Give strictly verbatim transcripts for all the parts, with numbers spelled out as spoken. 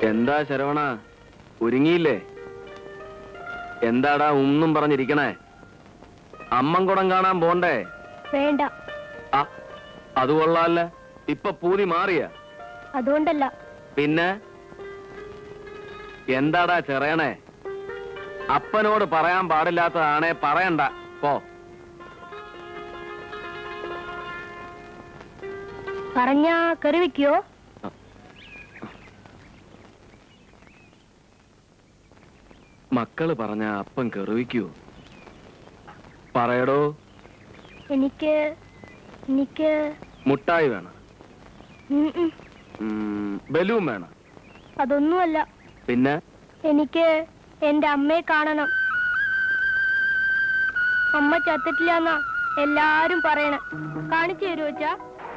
എന്താ ശരവണ, ഒരുങ്ങിയില്ലേ? എന്താടാ ഒന്നും പറഞ്ഞിരിക്കണേ? അമ്മൻകുടം കാണാൻ പോണ്ടേ? വേണ്ട. ആ, അത് കൊള്ളാല്ല. ഇപ്പൊ പൂതി മാറിയ? അതുകൊണ്ടല്ല. പിന്നെ എന്താടാ ചെറിയണേ? അപ്പനോട് പറയാൻ പാടില്ലാത്തതാണേ പറയണ്ട. പോ. പറഞ്ഞാ കറി വെക്കോ? മക്കള് പറഞ്ഞ അപ്പം കെറിവിക്കൂ? പറയടോ. എനിക്ക് എനിക്ക് മുട്ടായി വേണം. ബലൂൺ വേണം. അതൊന്നുമല്ല. പിന്നെ എനിക്ക് എന്റെ അമ്മയെ കാണണം. അമ്മ ചത്തിട്ടില്ലെന്നാ എല്ലാരും പറയണ. കാണിച്ചു തരുമോ അച്ഛാ?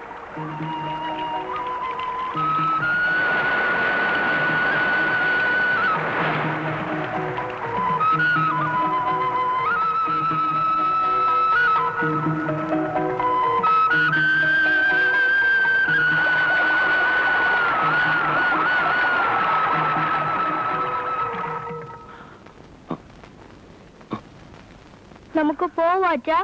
നമുക്ക് പോവാച്ചാ?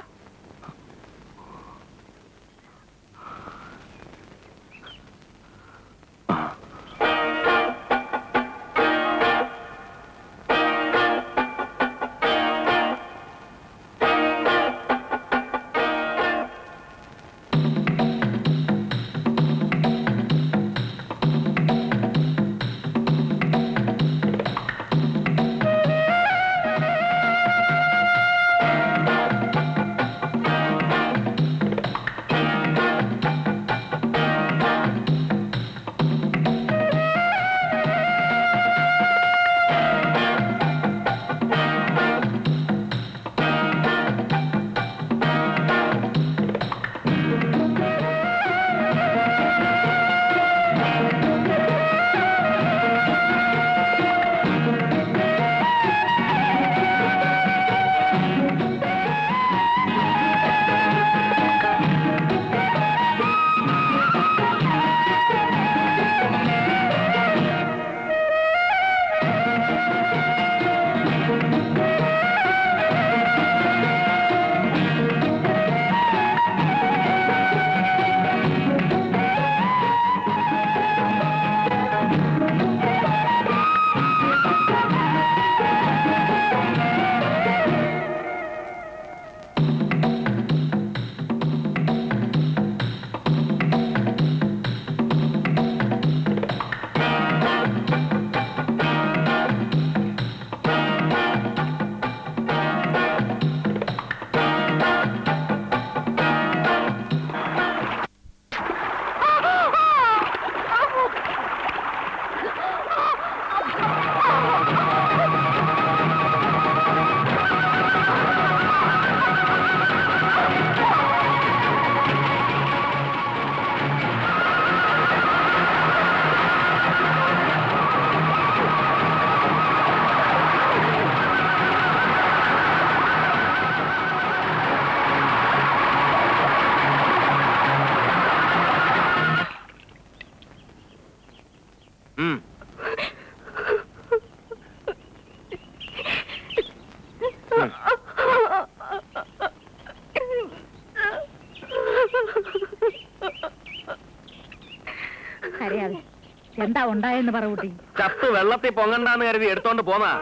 എന്താ ഉണ്ടായെന്ന് പറയൂട്ടി. ചത്ത് വെള്ളത്തിൽ പൊങ്ങണ്ടാന്ന് കരുതി എടുത്തോണ്ട് പോന്നാ.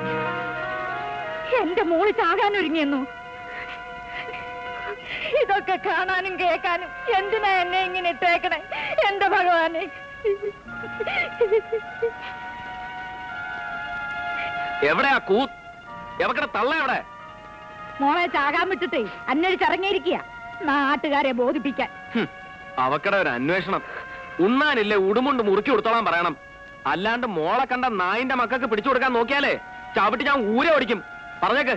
എന്റെ മോള് ചാകാൻ ഒരുങ്ങിയെന്നു. ഇതൊക്കെ കാണാനും കേൾക്കാനും എന്തിനാ എന്നെ ഇങ്ങനെ ഇട്ടേക്കണേ എന്റെ ഭഗവാനെ? എവിടെയാ കൂ എവക്കടെ തള്ള എവിടെ? മോളെ ചാകാൻ വിട്ടിട്ടേ അന്വേഷിച്ചിറങ്ങിയിരിക്കുക നാട്ടുകാരെ ബോധിപ്പിക്കാൻ. അവക്കടെ ഒരു അന്വേഷണം. ഉണ്ണാനില്ലേ ഉടുമുണ്ട് മുറുക്കി കൊടുത്തോളാൻ പറയണം. അല്ലാണ്ട് മോളെ കണ്ട നായിന്റെ മക്കൾക്ക് പിടിച്ചു കൊടുക്കാൻ നോക്കിയാലേ ചവിട്ടി ഞാൻ ഊരെ ഓടിക്കും. പറഞ്ഞേക്ക്.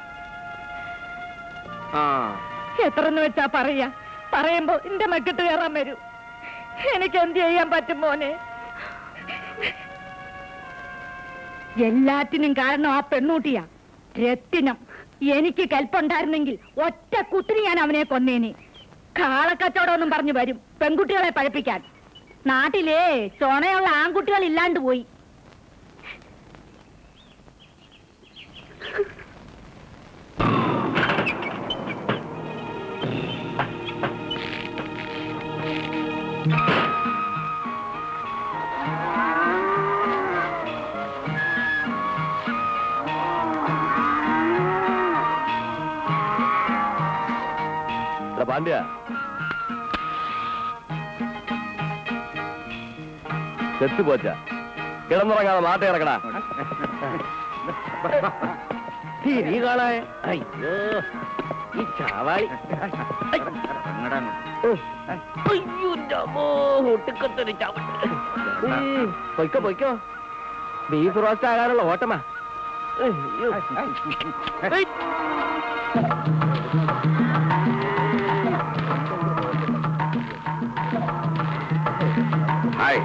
ആ എത്രന്ന് വെച്ചാ പറയാ? പറയുമ്പോ എന്റെ മക്കിട്ട് കയറാൻ വരൂ. എനിക്ക് എന്ത് ചെയ്യാൻ പറ്റും മോനെ? എല്ലാറ്റിനും കാരണം ആ പെണ്ണൂട്ടിയാ രത്തിനം. എനിക്ക് കൽപ്പുണ്ടായിരുന്നെങ്കിൽ ഒറ്റ കുട്ടിന് ഞാൻ അവനെ കൊന്നേനെ. കാളക്കച്ചവടമൊന്നും പറഞ്ഞു വരും പെൺകുട്ടികളെ പഴപ്പിക്കാൻ. നാട്ടിലേ ചൊണയുള്ള ആൺകുട്ടികൾ ഇല്ലാണ്ട് പോയി. പാണ്ഡ്യ, ചെത്തുപോച്ച കിടന്നുറങ്ങാതെ മാട്ട ഇറക്കടാ. തിരി കാണാൻ അയ്യോ ഈ ചാവാളി പൊയ്ക്കോ പൊയ്ക്കോ. ബീഫ് റോസ്റ്റ് ആകാനുള്ള ഓട്ടമാ. ഹായ്,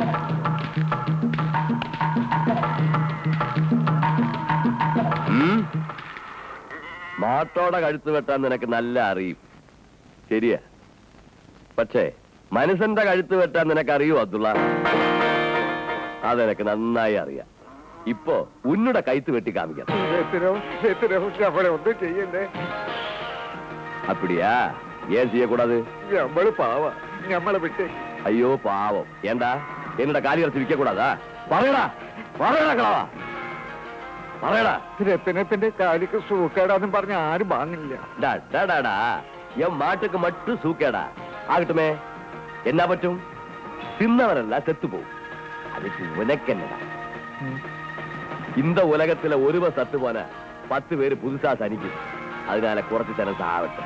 മാട്ടോടെ കഴുത്ത് വെട്ടാൻ നിനക്ക് നല്ല അറിയും, ശരിയാ. പക്ഷേ മനുഷ്യന്റെ കഴുത്ത് വെട്ടാൻ നിനക്ക് അറിയോ അബ്ദുള്ള? അതെനിക്ക് നന്നായി അറിയാം. ഇപ്പോ ഉന്നുടെ കഴുത്ത് വെട്ടി കാമിക്കാം. ഒന്നും ചെയ്യണ്ടേ? അപ്പടിയാ? ഏൻ ചെയ്യക്കൂടാது? ഞമ്മള് പാവ, ഞമ്മളെ വിട്ട്. അയ്യോ പാവം. എന്താ എന്നോட കാലി ഇറച്ച് വിൽക്കൂടാതാ? പറയടാ പറയടാ കളവാ പറയടാ. രത്തിനത്തിന്റെ കാലിക്ക് സൂക്കേടാന്നും പറഞ്ഞ ആരും വാങ്ങില്ല. டாடா என் மாட்டுக்கு மட்டும் சூக்கேடா ஆகட்டுமே, என்ன பற்றும்? தின்னவரெல்லாம் செத்து போகும். அதுக்கு உனக்கு என்னடா? இந்த உலகத்துல ஒருவ சத்து போன பத்து பேரு புதுசா சனிக்கும். அதனால குறைச்சு தர சாவட்டும்.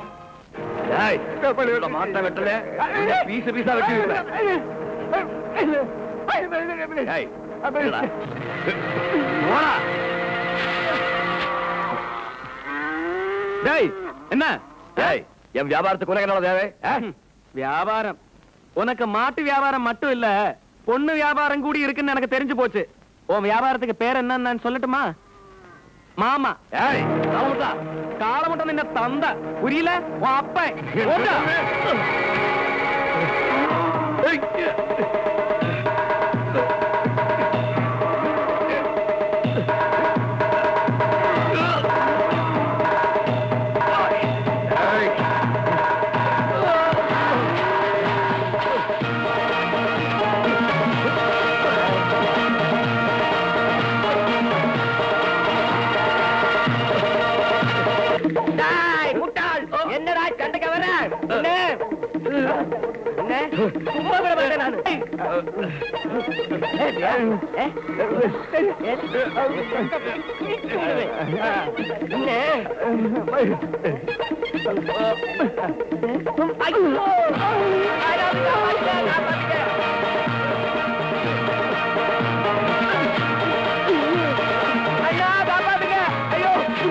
மாட்ட வெட்டல பீச பீசா வெட்டி என்ன என் வியாபாரத்துக்கு உனக்கு என்ன தேவை? வியாபாரம் உனக்கு மாட்டு வியாபாரம் மட்டும் இல்ல, பொண்ணு வியாபாரம் கூடி இருக்குன்னு எனக்கு தெரிஞ்சு போச்சு. உன் வியாபாரத்துக்கு பேர் என்னன்னு நான் சொல்லட்டுமா? மாமா. காலமுட்ட நின்ன தந்த புரியல? உன் அப்ப என்னடா கண்டுக்க வர? சும்மா விட மாட்டேன் நானு. ஐயா காப்பாத்துங்க, ஐயோ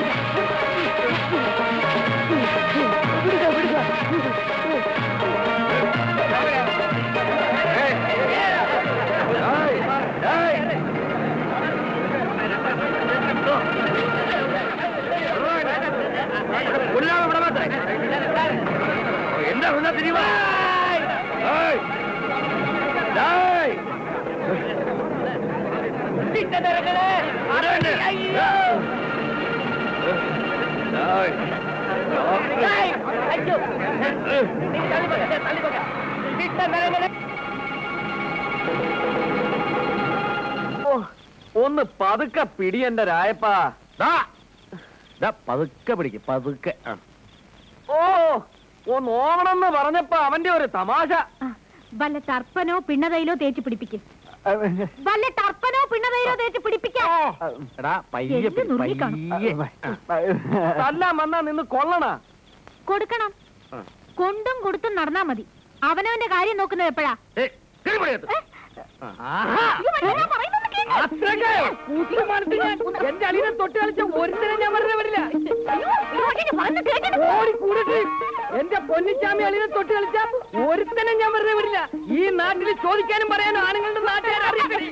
என்ன சொன்னா தெரியுமா? ഒന്ന് പതുക്കെ പിടി എന്റെ രായപ്പാ. പതുക്കെ പിടിക്കും പതുക്കെ. ഓ ഒന്ന് ഓവണമെന്ന് പറഞ്ഞപ്പോ അവന്റെ ഒരു തമാശ. വല്ല തർപ്പനോ പിണ്ണതയിലോ തേച്ച് പിടിപ്പിക്കും. വല്ല തർപ്പനോ പിണ്ണതയിലോ തേച്ച് പിടിപ്പിക്കാം. തല്ലാൻ വന്നാ നിന്ന് കൊള്ളണ കൊടുക്കണം. കൊണ്ടും കൊടുത്തും നടന്നാ മതി. അവനവന്റെ കാര്യം നോക്കുന്നത് എപ്പോഴാ? എന്റെ അളിനെ തൊട്ട് കളിച്ച ഒരുത്തരം ഞാൻ വെറുതെ വരില്ല. എന്റെ പൊന്നിച്ചാമി അളിനെ തൊട്ട് കളിച്ച ഒരുത്തനം ഞാൻ വെറുതെ വരില്ല. ഈ നാട്ടിൽ ചോദിക്കാനും പറയാനും ആണുങ്ങളുടെ നാട്ടുകാരെ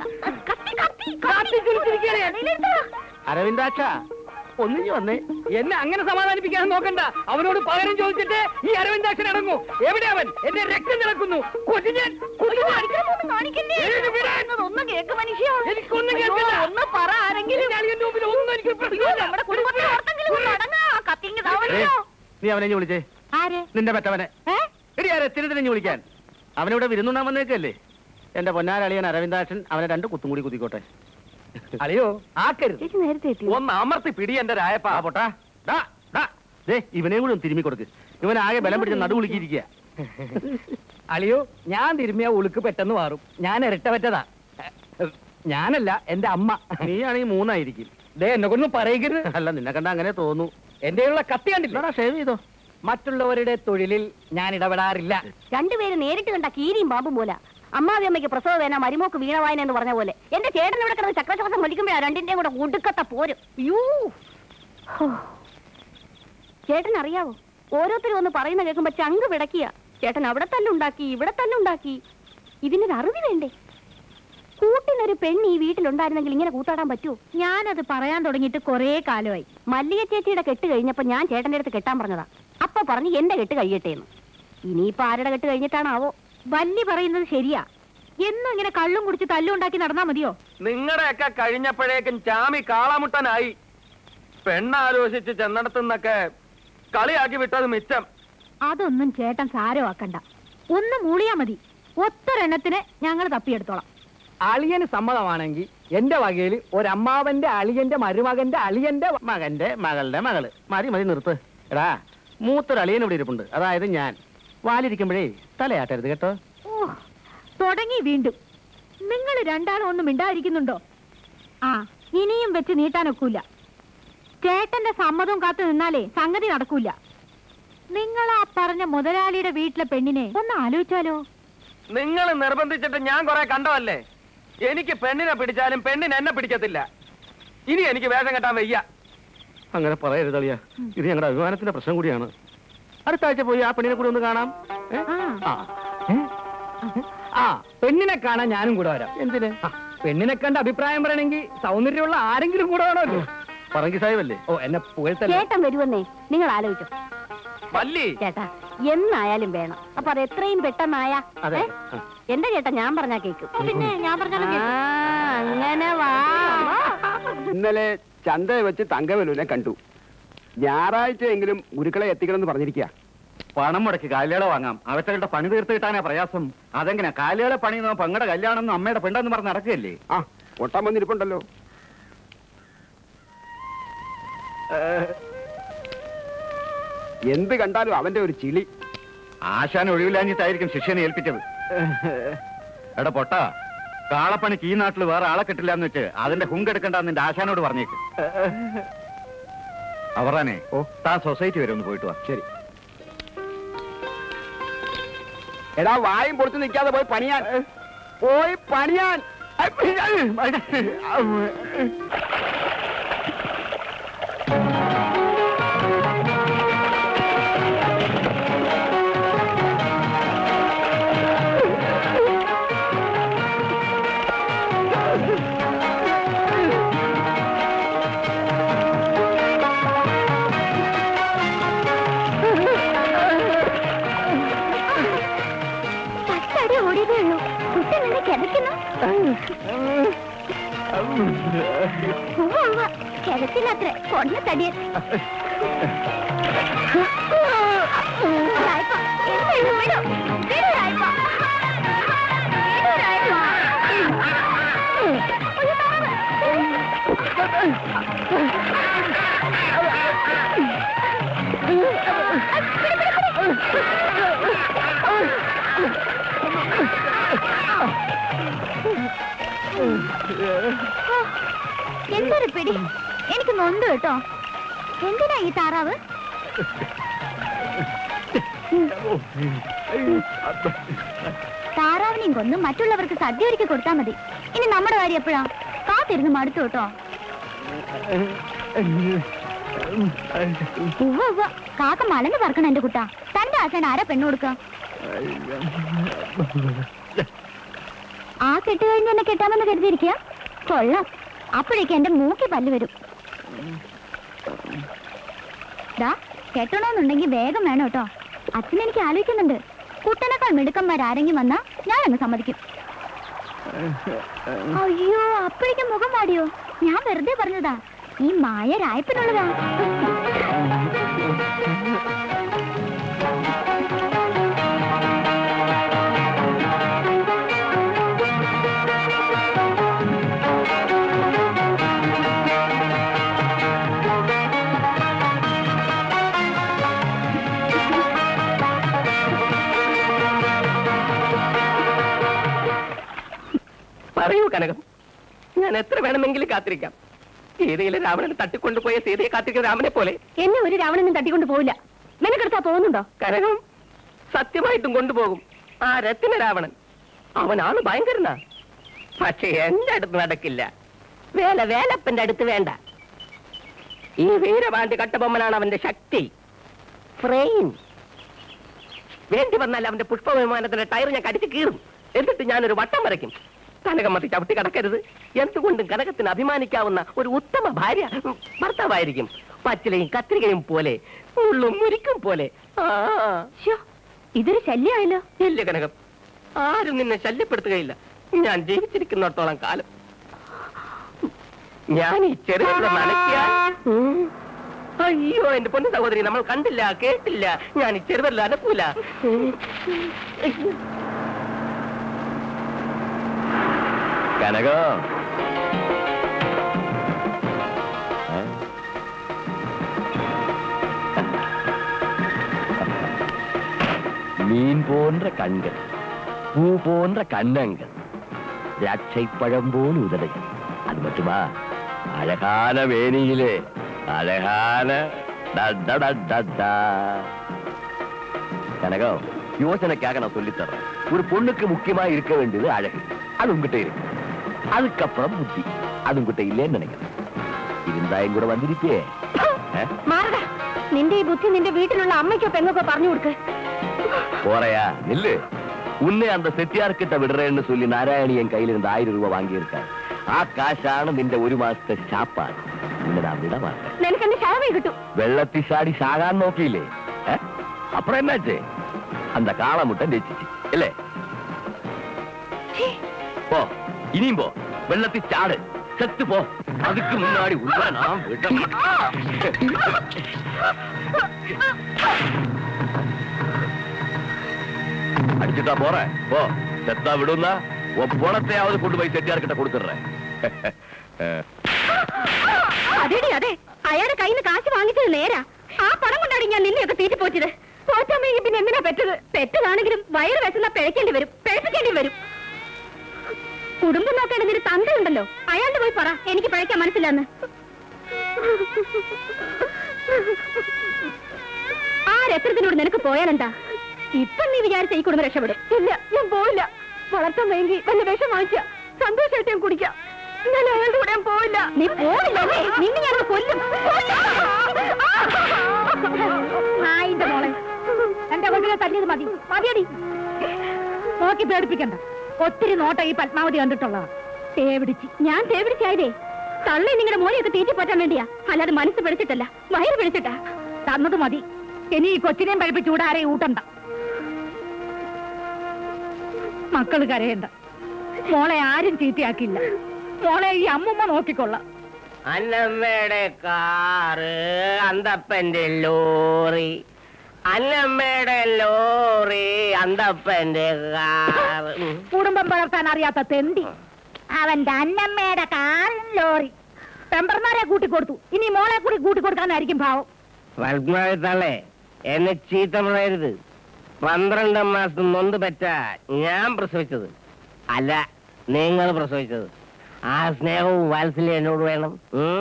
അരവിന്ദാക്ഷ ഒന്നിഞ്ഞു വന്നേ. എന്നെ അങ്ങനെ സമാധാനിപ്പിക്കാൻ നോക്കണ്ട. അവനോട് പകരം ചോദിച്ചിട്ട് ഈ അരവിന്ദാക്ഷൻ ഇറങ്ങൂ. എവിടെ അവൻ? എന്റെ രക്തം നടക്കുന്നു. കൊച്ചു ഞാൻ പറയുന്ന കേക്ക് മനുഷ്യ. എനിക്കൊന്നും അയ്യോ, കേൾക്കില്ല. ഒന്ന് പറ ആരെങ്കിലും. അളിയന്റെ മുമ്പിൽ ഒന്നും എനിക്ക് പ്രശ്നമില്ല. അയ്യോ, നമ്മുടെ കുടുംബത്തിൽ ഓർത്തെങ്കിലും ഒന്ന് അടങ്ങാ. കത്തിങ്ങ് താവല്ലോ. നീ അവനെ ഇഞ്ഞ് വിളിച്ചേ, ആര്? നിന്റെ പറ്റവനെ. ഏ? എടി ആരെ തിരിഞ്ഞ് വിളിക്കാൻ. അവനിവിടെ വിരുന്നുണ്ണാൻ വന്നേക്കല്ലേ. എന്റെ പൊന്നാരളിയൻ അരവിന്ദാക്ഷൻ അവനെ രണ്ട് കുത്തും കൂടി കുത്തിക്കോട്ടെ. അളിയോ ആക്കരുത്. ചേച്ചി നേരത്തെ എത്തി. ഒന്ന് അമർത്തി പിടി എന്റെ രായപ്പ. ആ പൊട്ടാ, ഡാ, ഡാ. ദേ ഇവനെ കൂടി ഒന്ന് തിരുമ്മി കൊടുക്ക്. ഇവൻ ആകെ ബലം പിടിച്ച് നടു കുളിക്കിരിക്കുക. അളിയോ ഞാൻ തിരുമ്മിയ ഉളുക്ക് പെട്ടെന്ന് മാറും. ഞാൻ ഇരട്ട പറ്റതാ. ഞാനല്ല എന്റെ അമ്മ. നീയാണെങ്കിൽ മൂന്നായിരിക്കും. ദേ എന്നെ കൊണ്ടൊന്നും പറയരുത്. അല്ല നിന്നെ കണ്ട അങ്ങനെ തോന്നു. എന്റെ ഉള്ള കത്തി കണ്ടില്ല. ഷേവ് ചെയ്തോ. മറ്റുള്ളവരുടെ തൊഴിലിൽ ഞാൻ ഇടപെടാറില്ല. രണ്ടുപേര് നേരിട്ട് കണ്ട കീരിയും പാമ്പും പോലെ. അമ്മാവി അമ്മയ്ക്ക് പ്രസവ വേന മരുമോക്ക് വീണവായന എന്ന് പറഞ്ഞ പോലെ എന്റെ ചേട്ടൻ ഇവിടെ കിടന്ന് ചക്രശ്വാസം വലിക്കുമ്പോഴാ രണ്ടിന്റെയും കൂടെ ഒടുക്കത്തെ പോരും. യൂ ചേട്ടൻ അറിയാവോ, ഓരോരുത്തരും ഒന്ന് പറയുന്ന കേൾക്കുമ്പോ ചങ്ക് പിടക്കിയ. ചേട്ടൻ അവിടെ തല്ലുണ്ടാക്കി ഇവിടെ തല്ലുണ്ടാക്കി. ഇതിനൊരു അറിവ് വേണ്ടേ? കൂട്ടിനൊരു പെണ്ണ് ഈ വീട്ടിലുണ്ടായിരുന്നെങ്കിൽ ഇങ്ങനെ കൂത്താടാൻ പറ്റുമോ? ഞാനത് പറയാൻ തുടങ്ങിയിട്ട് കൊറേ കാലമായി. മല്ലിക ചേച്ചിയുടെ കെട്ട് കഴിഞ്ഞപ്പോ ഞാൻ ചേട്ടന്റെ അടുത്ത് കെട്ടാൻ പറഞ്ഞതാ. അപ്പൊ പറഞ്ഞു എന്റെ കെട്ട് കഴിയട്ടെ എന്ന്. ഇനിയിപ്പോ ആരുടെ കെട്ട് കഴിഞ്ഞിട്ടാണാവോ? വല്ലി പറയുന്നത് ശരിയാ. എന്നും ഇങ്ങനെ കള്ളും കുടിച്ച് തല്ലുണ്ടാക്കി നടന്നാ മതിയോ? നിങ്ങളുടെയൊക്കെ കഴിഞ്ഞപ്പോഴേക്കും ചാമി കാളമുട്ടനായി. പെണ്ണാലോചിച്ച് ചെന്നിടത്തുനിന്നൊക്കെ കളിയാക്കി വിട്ടത് മിച്ചം. അതൊന്നും ചേട്ടൻ സാരമാക്കണ്ട. ഒന്ന് മൂളിയാ മതി. ഒത്തൊരെണ്ണത്തിന് ഞങ്ങൾ തപ്പിയെടുത്തോളാം. അളിയന് സമ്മതമാണെങ്കിൽ എന്റെ വകയിൽ ഒരമ്മാവന്റെ അളിയന്റെ മരുമകന്റെ അളിയന്റെ മകന്റെ മകളുടെ മകള്. മതി മതി നിർത്ത്. എടാ മൂത്തൊരളിയൻ ഇവിടെ ഇരിപ്പുണ്ട്. അതായത് ഞാൻ. വാലിരിക്കുമ്പോഴേ തലയാട്ടരുത് കേട്ടോ. ഓ, തുടങ്ങി വീണ്ടും. നിങ്ങൾ രണ്ടാളും ഒന്നും മിണ്ടാതിരിക്കുന്നുണ്ടോ? ആ, ഇനിയും വെച്ച് നീട്ടാനൊക്കൂല. ചേട്ടന്റെ സമ്മതവും കാത്തു നിന്നാലേ സംഗതി നടക്കൂല. നിങ്ങൾ ആ പറഞ്ഞ മുതലാളിയുടെ വീട്ടിലെ പെണ്ണിനെ ഒന്ന് ആലോചിച്ചാലോ? നിങ്ങൾ നിർബന്ധിച്ചിട്ട് ഞാൻ കുറെ കണ്ടതല്ലേ. എനിക്ക് പെണ്ണിനെ പിടിച്ചാലും പെണ്ണിന് എന്നെ പിടിക്കത്തില്ല. ഇനി എനിക്ക് വേഷം കെട്ടാൻ വയ്യ. അങ്ങനെ പറയരുത് അളിയ. ഇത് ഞങ്ങളുടെ അഭിമാനത്തിന്റെ പ്രശ്നം കൂടിയാണ്. അടുത്ത ആഴ്ച പോയി ആ പെണ്ണിനെ കൂടി ഒന്ന് കാണാം. ആ, ആ പെണ്ണിനെ കാണാൻ ഞാനും കൂടെ വരാം. എന്തിന്? ആ, പെണ്ണിനെ കണ്ട് അഭിപ്രായം പറയണമെങ്കിൽ സൗന്ദര്യമുള്ള ആരെങ്കിലും കൂടെ വേണമല്ലോ. പറങ്കി സാഹിബല്ലേ? ഓ എന്നെ പുകഴ്ത്തല്ലേ. ചേട്ടൻ വരുമെന്നേ നിങ്ങൾ ആലോചിച്ചോ. മല്ലി ചേട്ടാ എന്നായാലും വേണം. അപ്പൊ അത് എത്രയും പെട്ടെന്നായാ. അതെ. ഏ? എന്റെ ചേട്ടാ ഞാൻ പറഞ്ഞാ കേക്കും. പിന്നെ ഞാൻ പറഞ്ഞാലും ആ, കേൾക്കും. അങ്ങനെ വാ. ഇന്നലെ ചന്തയെ വെച്ച് തങ്കവലുവിനെ കണ്ടു. ഞായറാഴ്ചയെങ്കിലും ഗുരുക്കളെ എത്തിക്കണമെന്ന് പറഞ്ഞിരിക്കുക. പണം മുടക്കി കാലികളെ വാങ്ങാം. അവറ്റകളുടെ പണി തീർത്ത് കിട്ടാനാ പ്രയാസം. അതെങ്ങനെ കാലികളെ പണി പെങ്ങടെ കല്യാണം അമ്മയുടെ പെണ്ടെന്ന് പറഞ്ഞ് നടക്കുകയല്ലേ? ആ ഒട്ടാൻ വന്നിരിപ്പുണ്ടല്ലോ. എന്ത് കണ്ടാലും അവന്റെ ഒരു ചിളി. ആശാൻ ഒഴിവില്ലാഞ്ഞിട്ടായിരിക്കും ശിഷ്യനെ ഏൽപ്പിച്ചത്. എടാ പൊട്ട, കാളപ്പണിക്ക് ഈ നാട്ടിൽ വേറെ ആളെ കിട്ടില്ല എന്ന് വെച്ച് അതിന്റെ ഹുങ്കെടുക്കണ്ടെന്ന് നിന്റെ ആശാനോട് പറഞ്ഞേക്ക്. അവറാനെ ഓ താൻ സൊസൈറ്റി വരെ ഒന്ന് പോയിട്ട് വാ. ശരി. എടാ വായും പൊളിച്ചു നിൽക്കാതെ പോയി പണിയാൻ. പോയി പണിയാൻ. പത്തടി ഓടിയതേ ഉള്ളൂ. കുട്ടി നിന്നെ കിതയ്ക്കുന്നു. കിതച്ചില്ലത്ര കൊണ്ട തടിയൻ. രായ്പ, എന്തായാലും വിടും. വിടൂ രായ്പ. വിടൂ രായ്പ. ഒരു താറ്. എന്തൊരു പിടി. എനിക്ക് നൊന്ത് കേട്ടോ. എന്തിനാ ഈ താറാവ്? താറാവിനെയും കൊന്ന് മറ്റുള്ളവർക്ക് സദ്യ ഒരുക്കി കൊടുത്താൽ മതി. ഇനി നമ്മുടെ കാര്യം എപ്പോഴാ? കാത്തിരുന്ന് മടുത്തു കേട്ടോ. ഉവ്വ ഉവ്വ, കാക്ക മലന്ന് പറക്കണം എന്റെ കുട്ടാ. തന്റെ ആശാൻ ആരാ പെണ്ണു കൊടുക്ക? ആ കെട്ട് കഴിഞ്ഞ് എന്നെ കെട്ടാമെന്ന് കരുതിയിരിക്കുക. കൊള്ളാം. അപ്പോഴേക്ക് എന്റെ മൂക്കി പല്ല് വരും. ദാ കെട്ടണമെന്നുണ്ടെങ്കിൽ വേഗം വേണം കേട്ടോ. അച്ഛൻ എനിക്ക് ആലോചിക്കുന്നുണ്ട്. കുട്ടനേക്കാൾ മിടുക്കന്മാരാരെങ്കിലും വന്നാ ഞാനൊന്ന് സമ്മതിക്കും. അയ്യോ അപ്പോഴേക്കും മുഖം വാടിയോ? ഞാൻ വെറുതെ പറഞ്ഞതാ, ഈ മായ രായപ്പിനുള്ളതാ. പറയൂ കനകം, ഞാൻ എത്ര വേണമെങ്കിലും കാത്തിരിക്കാം. സീതയിലെ രാവണനെ തട്ടിക്കൊണ്ടുപോയ സീതയെ കാത്തിരിക്കുന്ന രാമനെ പോലെ. എന്നെ ഒരു രാവണനും തട്ടിക്കൊണ്ട് പോവില്ല. നിനക്കെടുത്താ തോന്നുന്നുണ്ടോ? കനകം, സത്യമായിട്ടും കൊണ്ടുപോകും. ആ രത്തിന രാവണൻ അവനാണ് ഭയങ്കരനാ. പക്ഷെ എന്റെ അടുത്ത് നടക്കില്ല. വേല വേലപ്പന്റെ അടുത്ത് വേണ്ട. ഈ വീരപാണ്ഡ്യ കട്ടബൊമ്മനാണ് അവന്റെ ശക്തി. ഫ്രെയിൻ വേണ്ടി വന്നാൽ അവന്റെ പുഷ്പവിമാനത്തിന്റെ ടയർ ഞാൻ കടിച്ചു കീറും. എന്നിട്ട് ഞാനൊരു വട്ടം വരയ്ക്കും. കനകം മതി ചവിട്ടി കടക്കരുത്. എന്തുകൊണ്ടും കനകത്തിന് അഭിമാനിക്കാവുന്ന ഒരു ഉത്തമ ഭാര്യ ഭർത്താവായിരിക്കും. പച്ചിലയും കത്രികയും പോലെ, ഉള്ളും മുരിക്കും പോലെ. ആ ഇതൊരു ശല്യമായല്ലോ. ഇല്ല കനകം, ആരും നിന്നെ ശല്യപ്പെടുത്തുകയില്ല. ഞാൻ ജീവിച്ചിരിക്കുന്നിടത്തോളം കാലം. ഞാൻ ഈ ചെറിയ നനയ്ക്കാൻ. അയ്യോ എന്റെ പൊന്നു സഹോദരി, നമ്മൾ കണ്ടില്ല കേട്ടില്ല. ഞാൻ ഈ ചെറുതല്ല അനക്കൂല. കനകം, மீன் போன்ற கண்கள், பூ போன்ற கன்னங்கள், திராட்சை பழம் போல் உதடை. அது மட்டுமா, அழகான வேணியிலே அழகான கனகம், யோசனைக்காக நான் சொல்லித் தர்றேன். ஒரு பொண்ணுக்கு முக்கியமா இருக்க வேண்டியது அழகு. அது உங்ககிட்ட இருக்கு. அதுக்கப்புறம் புத்தி. அது உங்ககிட்ட இல்லைன்னு நினைக்கிறேன். இருந்தா என் கூட வந்திருப்பே. നിന്റെ ഈ ബുദ്ധി നിന്റെ വീട്ടിലുള്ള അമ്മയ്ക്കോ പെങ്ങൾക്കോ പറഞ്ഞു കൊടുക്ക്. போறையா நில்லு. உன்னை அந்த செட்டியார்கிட்ட விடுறேன்னு சொல்லி நாராயணி என் கையில இருந்து ஆயிரம் ரூபாய் வாங்கியிருக்காரு. ആ കാശാണ് നിന്റെ ഒരു മാസത്തെ ശാപ്പാട്. നിന്നെ ഞാൻ വിട മാറ്റേன். നിനക്ക് എന്റെ ശവമേ കിട്ടും. വെള്ളത്തിൽ ചാടി സാകാൻ നോക്കിയില്ലേ? അപ്പുറം എന്നാച്ചേ? அந்த കാളമുട്ടൻ രക്ഷിച്ചു അല്ലേ? പോ, ഇനിയും പോ. വെള്ളത്തിൽ ചാട്, செத்து போ. அதுக்கு முன்னாடி உள்ள நான் விட அடிச்சுட்டா போறேன். போ, செத்தா விடுன்னா உன் பணத்தையாவது கொண்டு போய் செட்டியார்கிட்ட கொடுத்துடுறேன். അതെടി അതെ, അയാളുടെ കയ്യിൽ നിന്ന് കാശ് വാങ്ങിച്ചത് നേരാ. ആ പണം കൊണ്ടാണ് ഞാൻ നിന്നെയൊക്കെ തീറ്റി പോച്ചത്. പോറ്റാമെങ്കിൽ പിന്നെ എന്തിനാ പെറ്റത്? പെറ്റതാണെങ്കിലും വയറ് വിശന്നാ പിഴക്കേണ്ടി വരും, പിഴപ്പിക്കേണ്ടി വരും. കുടുംബം നോക്കേണ്ട നിന്റെ തന്തയുണ്ടല്ലോ, അയാളുടെ പോയി പറ എനിക്ക് പിഴയ്ക്കാൻ മനസ്സിലാന്ന്. ആ രത്രത്തിനോട് നിനക്ക് പോയാലെന്താ? ഇപ്പൊ നീ വിചാരിച്ച ഈ കുടുംബം രക്ഷപ്പെടും. ഇല്ല, ഞാൻ പോവില്ല. വളർത്താൻ വേണ്ടി വല്ല വിഷം വാങ്ങിച്ച സന്തോഷമായിട്ട് ഞാൻ കുടിക്കാം. ഞാൻ അയാളുടെ കൂടെ ഞാൻ പോവില്ല. നീ പോവില്ലേ? നിന്നെ ഞാൻ കൊല്ലും. നായിന്റെ മോളെ, എന്റെ കൊണ്ടിനെ തല്ലിയത് മതി. മതിയടി, നോക്കി പേടിപ്പിക്കണ്ട. ഒത്തിരി നോട്ട ഈ പത്മാവതി കണ്ടിട്ടുള്ളതാ. തേവിടിച്ച് ഞാൻ തേവിടിച്ചായതേ തള്ളി നിങ്ങളുടെ മോനെയൊക്കെ തീറ്റി പോറ്റാൻ വേണ്ടിയാ, അല്ലാതെ മനസ്സ് പിടിച്ചിട്ടല്ല, വയറ് പിടിച്ചിട്ടാ. തന്നത് മതി. ഇനി ഈ കൊച്ചിനെയും പഴിപ്പിച്ച് ഇവിടെ ആരെയും ഊട്ടണ്ട. മക്കള് കരയണ്ട. മോളെ ആരും ചീത്തയാക്കില്ല. മോളെ ഈ അമ്മുമ്മ നോക്കിക്കൊള്ളാം. അന്നമ്മയുടെ കാറ്, അന്തപ്പന്റെ ലോറി, അന്നമ്മയുടെ ലോറി, അന്തപ്പന്റെ കാറ്. കുടുംബം വളർത്താൻ അറിയാത്ത തെണ്ടി. അവന്റെ അന്നമ്മയുടെ കാറും ലോറി പെമ്പർമാരെ കൂട്ടിക്കൊടുത്തു. ഇനി മോളെ കൂടി കൂട്ടിക്കൊടുക്കാനായിരിക്കും ഭാവം. പത്മാവതിത്തള്ളേ, എന്നെ ചീത്ത പറയരുത്. പന്ത്രണ്ടാം മാസം നൊന്ത് പറ്റ ഞാൻ പ്രസവിച്ചത് അല്ല, നിങ്ങൾ പ്രസവിച്ചത്. ആ സ്നേഹവും വാത്സല്യം എന്നോട് വേണം.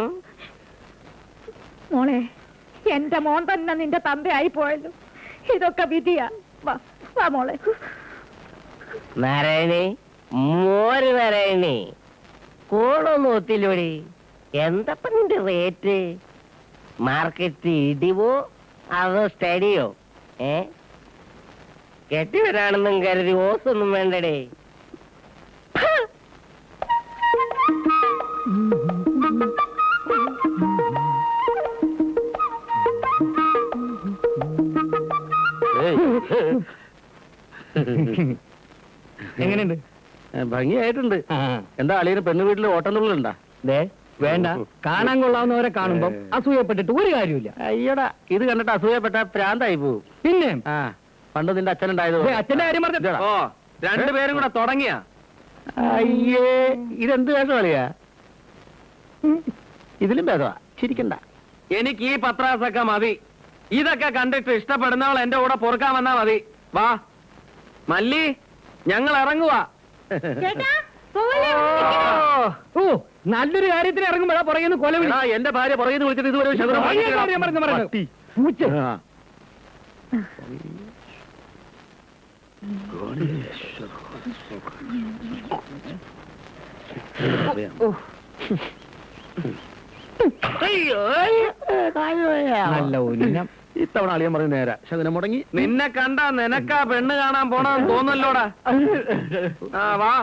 മോളെ, എന്റെ മോൻ തന്നെ നിന്റെ തന്തയായി പോയല്ലോ. ഇതൊക്കെ വിധിയാ. വാ വാ മോളെ. നാരായണി, മോര് നാരായണി, കോണൊന്നും ഒത്തില്ലോടി. എന്തപ്പ നിന്റെ റേറ്റ്? മാർക്കറ്റ് ഇടിവോ അതോ സ്റ്റഡിയോ? ഏ കെട്ടിവരാണെന്നും കരുതി ഓസൊന്നും വേണ്ടടേ. എങ്ങനെയുണ്ട്? ഭംഗിയായിട്ടുണ്ട്. എന്താ അളിയന് പെണ്ണു വീട്ടിൽ ഓട്ടം തുള്ളലുണ്ടാ? വേണ്ട, കാണാൻ കൊള്ളാവുന്നവരെ കാണുമ്പോ അസൂയപ്പെട്ടിട്ട് ഒരു കാര്യമില്ല. അയ്യടാ, ഇത് കണ്ടിട്ട് അസൂയപ്പെട്ട പ്രാന്തായി പോവും. പിന്നെ ആ, പണ്ട് നിന്റെ അച്ഛനുണ്ടായത് ദേ, അച്ഛന്റെ കാര്യം പറഞ്ഞ ഓ രണ്ടുപേരും കൂടെ തുടങ്ങിയ. അയ്യേ, ഇതെന്ത് വേഷം കളിയാ? ഇതിലും ഭേദമാ, ചിരിക്കണ്ട. എനിക്ക് ഈ പത്രാസൊക്കെ മതി. ഇതൊക്കെ കണ്ടിട്ട് ഇഷ്ടപ്പെടുന്നവൾ എന്റെ കൂടെ പൊറുക്കാൻ വന്നാ മതി. വാ മല്ലി, ഞങ്ങൾ ഇറങ്ങുവാ. ഓ, നല്ലൊരു കാര്യത്തിന് ഇറങ്ങുമ്പോഴാ പറയുന്നു കൊല വിളി. എന്റെ ഭാര്യ പറയുന്നു വിളിച്ചിട്ട് ഇതുവരെ ശകുനം പറ്റി. ആ. നല്ല ഉന്നം. ഇത്തവണ അളിയൻ പറഞ്ഞു നേരാ, ശകുനം മുടങ്ങി. നിന്നെ കണ്ടാ നിനക്കാ പെണ്ണ് കാണാൻ പോണെന്ന് തോന്നല്ലോടാ. ആ വാ,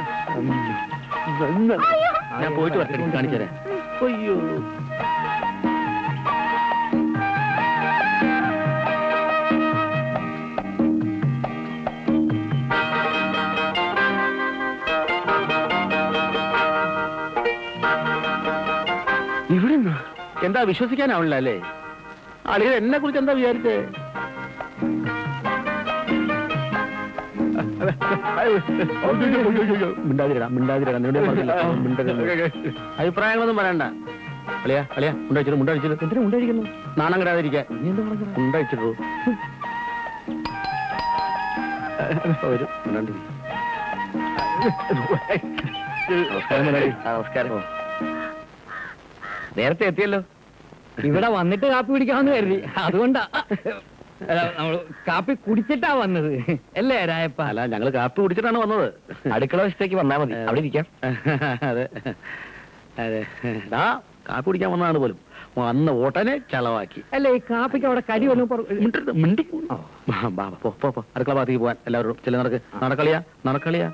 ഞാൻ പോയിട്ട് വരട്ടെ, കാണിച്ചേരാ. അയ്യോ, ഇവിടെ എന്താ വിശ്വസിക്കാനാവില്ല അല്ലേ? അളിയൻ എന്നെ കുറിച്ച് എന്താ വിചാരിച്ചേ? മിണ്ടാതിരടാ, മിണ്ടാതിരടാ, നിന്നോട് ഞാൻ പറഞ്ഞില്ല, മിണ്ടരുത്. അഭിപ്രായങ്ങളൊന്നും പറയണ്ട. അളിയാ, അളിയാ, മുണ്ടഴിച്ചിട്ട് മുണ്ടഴിച്ചിട്ട് എന്തിനാ മുണ്ടഴിക്കുന്നു? നാണം കിടാതിരിക്കാൻ മുണ്ടഴിച്ചിട്ടു ഒരു നമസ്കാരം. നേരത്തെ എത്തിയല്ലോ. ഇവിടെ വന്നിട്ട് കാപ്പി കുടിക്കാമെന്ന് കരുതി, അതുകൊണ്ടാ. നമ്മള് കാപ്പി കുടിച്ചിട്ടാ വന്നത് അല്ലേ രായപ്പ? അല്ല, ഞങ്ങള് കാപ്പി കുടിച്ചിട്ടാണ് വന്നത്. അടുക്കള വശത്തേക്ക് വന്നാ മതി, അവിടെ ഇരിക്കാം. അതെ അതെ, ദാ കാപ്പി കുടിക്കാൻ വന്നതാണ് പോലും. വന്ന ഓട്ടനെ ചളവാക്കി. അല്ലേ, ഈ കാപ്പിക്ക് അവിടെ കരി വന്നു. മിണ്ടി പോ പോ പോ, അടുക്കള ഭാഗത്തേക്ക് പോവാൻ എല്ലാവരും ചില നടക്ക്. നടക്കളിയാ, നടക്കളിയാ.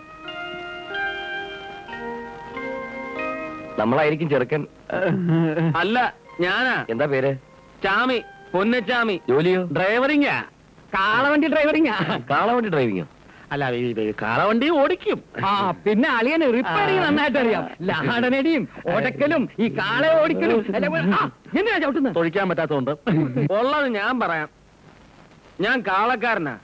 നമ്മളായിരിക്കും ചെറുക്കൻ. അല്ല, ഞാനാ. എന്താ പേര്? ചാമി, പൊന്നച്ചാമി. ജോലിയോ? ഡ്രൈവറിങ്ങാ. കാളവണ്ടി ഡ്രൈവറിങ്ങാ. കാളവണ്ടി ഡ്രൈവിങ്ങോ? അല്ല, കാളവണ്ടി ഓടിക്കും. ആ, പിന്നെ അളിയന് റിപ്പയറിങ് നന്നായിട്ട് അറിയാം. ലാടനടിയും ഓടക്കലും ഈ കാള ഓടിക്കലും. എന്തിനാ ചവിട്ടുന്നത്? തൊഴിക്കാൻ പറ്റാത്തതുകൊണ്ട്. ഉള്ളത് ഞാൻ പറയാം. ഞാൻ കാളക്കാരനാ.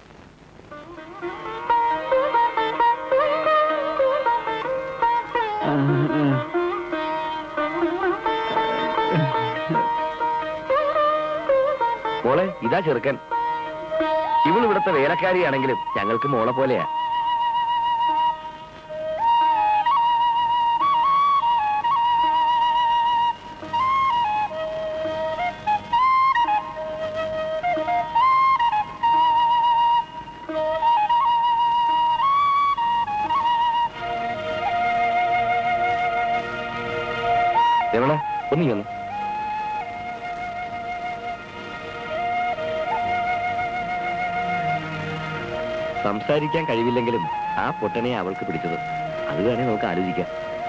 മോളെ, ഇതാ ചെറുക്കൻ. ഇവൾ ഇവിടുത്തെ വേലക്കാരിയാണെങ്കിലും ഞങ്ങൾക്ക് മോളെ പോലെയാ. എവിടെ ഒന്നീ വന്നു. സംസാരിക്കാൻ കഴിവില്ലെങ്കിലും ആ പൊട്ടനെ അവൾക്ക് പിടിച്ചത്. അത് വേണേ നമുക്ക് ആലോചിക്കാം.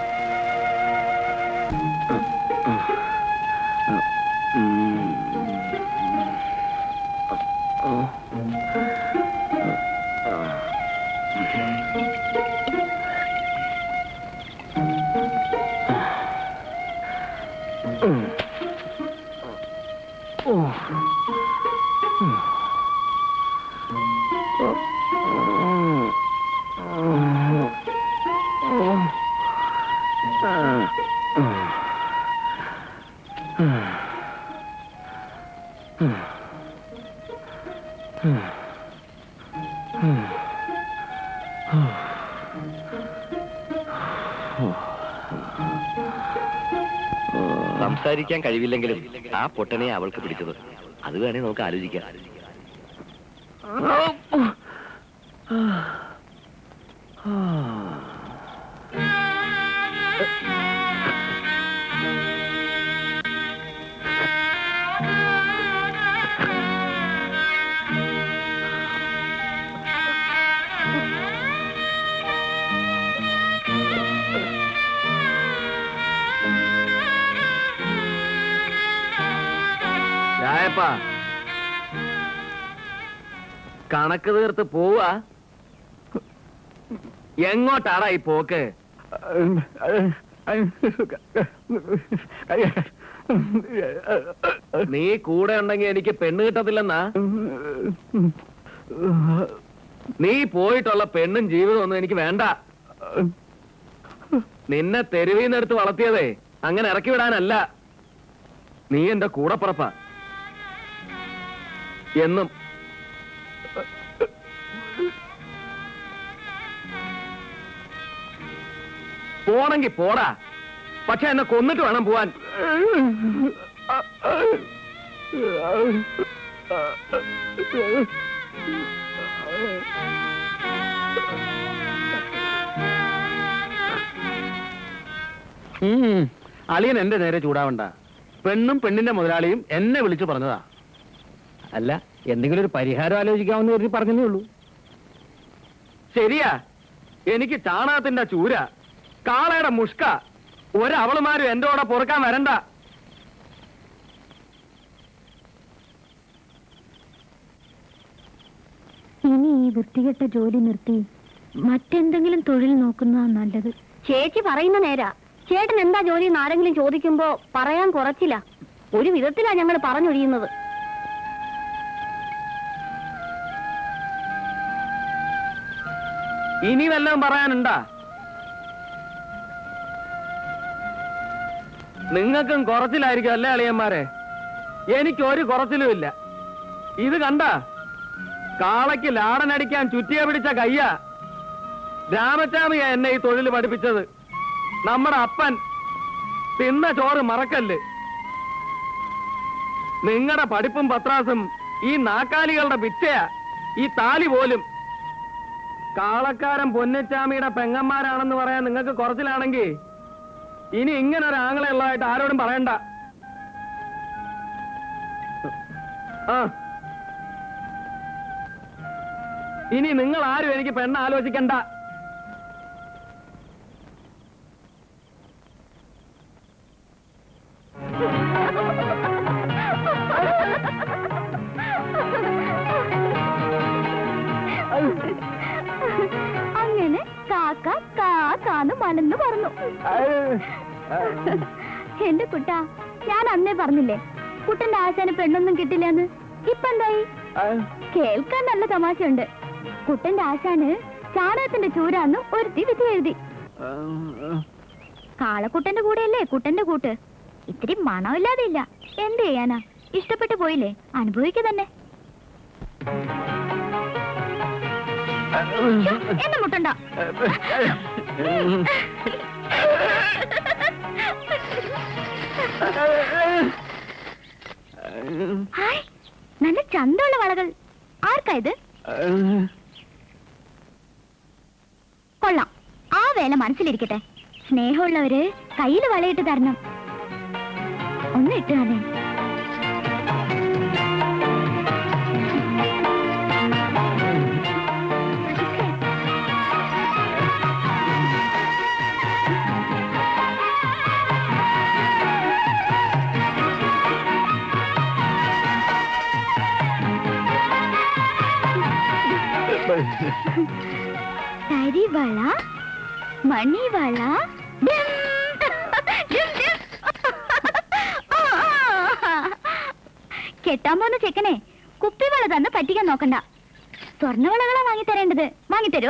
സംസാരിക്കാൻ കഴിവില്ലെങ്കിലും ആ പൊട്ടനെ അവൾക്ക് പിടിച്ചത്. അത് വേണേ നമുക്ക് ആലോചിക്കാം. കണക്ക് തീർത്ത് പോവാ. എങ്ങോട്ടാടാ ഈ പോക്ക്? നീ കൂടെ ഉണ്ടെങ്കിൽ എനിക്ക് പെണ്ണ് കിട്ടത്തില്ലെന്നാ? നീ പോയിട്ടുള്ള പെണ്ണും ജീവിതം ഒന്നും എനിക്ക് വേണ്ട. നിന്നെ തെരുവീന്നെടുത്ത് വളർത്തിയതേ അങ്ങനെ ഇറക്കി വിടാനല്ല. നീ എന്റെ കൂടപ്പുറപ്പാ എന്നും. പോണെങ്കി പോടാ, പക്ഷെ എന്നെ കൊന്നിട്ട് വേണം പോവാൻ. അളിയൻ എന്റെ നേരെ ചൂടാവണ്ട. പെണ്ണും പെണ്ണിന്റെ മുതലാളിയും എന്നെ വിളിച്ചു പറഞ്ഞതാ. അല്ല, എന്തെങ്കിലും ഒരു പരിഹാരം ആലോചിക്കാമെന്ന് കരുതി പറഞ്ഞതേ ഉള്ളൂ. ശരിയാ, എനിക്ക് ചാണകത്തിന്റെ ചൂര, കാളയുടെ മുഷ്ക, ഒരവളുമാരും എന്റെ കൂടെ പൊറുക്കാൻ വരണ്ട. ഇനി ഈ വൃത്തികെട്ട ജോലി നിർത്തി മറ്റെന്തെങ്കിലും തൊഴിൽ നോക്കുന്നതാ നല്ലത്. ചേച്ചി പറയുന്ന നേരാ. ചേട്ടൻ എന്താ ജോലി എന്ന് ആരെങ്കിലും ചോദിക്കുമ്പോ പറയാൻ കുറച്ചില്ല. ഒരു വിധത്തിലാ ഞങ്ങൾ പറഞ്ഞൊഴിയുന്നത്. ഇനി വല്ലതും പറയാനുണ്ടാ? നിങ്ങൾക്കും കുറച്ചിലായിരിക്കും അല്ലേ അളിയന്മാരെ? എനിക്കൊരു കുറച്ചിലും ഇല്ല. ഇത് കണ്ട, കാളയ്ക്ക് ലാടനടിക്കാൻ ചുറ്റിയ പിടിച്ച കയ്യാ. രാമച്ചാമിയാ എന്നെ ഈ തൊഴിൽ പഠിപ്പിച്ചത്. നമ്മുടെ അപ്പൻ തിന്ന ചോറ് മറക്കല്ല്. നിങ്ങളുടെ പഠിപ്പും പത്രാസും ഈ നാക്കാലികളുടെ പിച്ചയാ. ഈ താലി പോലും. കാളക്കാരൻ പൊന്നച്ചാമിയുടെ പെങ്ങന്മാരാണെന്ന് പറയാൻ നിങ്ങൾക്ക് കുറച്ചിലാണെങ്കിൽ ഇനി ഇങ്ങനെ ഒരു ആങ്ങളെ ഉള്ളതായിട്ട് ആരോടും പറയണ്ട. ആ, ഇനി നിങ്ങൾ ആരും എനിക്ക് പെണ്ണ് ആലോചിക്കണ്ട. അങ്ങനെ കാക്ക കാക്കാന്ന് മലന്ന് പറഞ്ഞു. എന്റെ കുട്ടാ, ഞാൻ അന്നേ പറഞ്ഞില്ലേ കുട്ടന്റെ ആശാന് പെണ്ണൊന്നും കിട്ടില്ലെന്ന്. ഇപ്പൊ എന്തായി? കേൾക്കാൻ നല്ല തമാശയുണ്ട്. കുട്ടന്റെ ആശാന് ചാണകത്തിന്റെ ചൂരാന്ന് ഒരുത്തി വിധി എഴുതി. കാളക്കുട്ടന്റെ കൂടെയല്ലേ കുട്ടന്റെ കൂട്ട്. ഇത്തിരി മണമില്ലാതെ ഇല്ല. എന്ത് ചെയ്യാനാ? ഇഷ്ടപ്പെട്ടു പോയില്ലേ, അനുഭവിക്കുക തന്നെ. എന്നെ മുട്ടണ്ട. ഹായ്, നല്ല ചന്തമുള്ള വളകൾ. ആർക്കായത്? കൊള്ളാം, ആ വേല മനസ്സിലിരിക്കട്ടെ. സ്നേഹമുള്ളവര് കയ്യിൽ വളയിട്ട് തരണം. ഒന്ന് ഇട്ട് തന്നെ. തരിവള, മണിവള, കെട്ടാൻ പോന്ന ചെക്കനെ കുപ്പിവള തന്ന് പറ്റിക്കാൻ നോക്കണ്ട. സ്വർണ്ണവളകളാ വാങ്ങിത്തരേണ്ടത്. വാങ്ങിത്തരോ?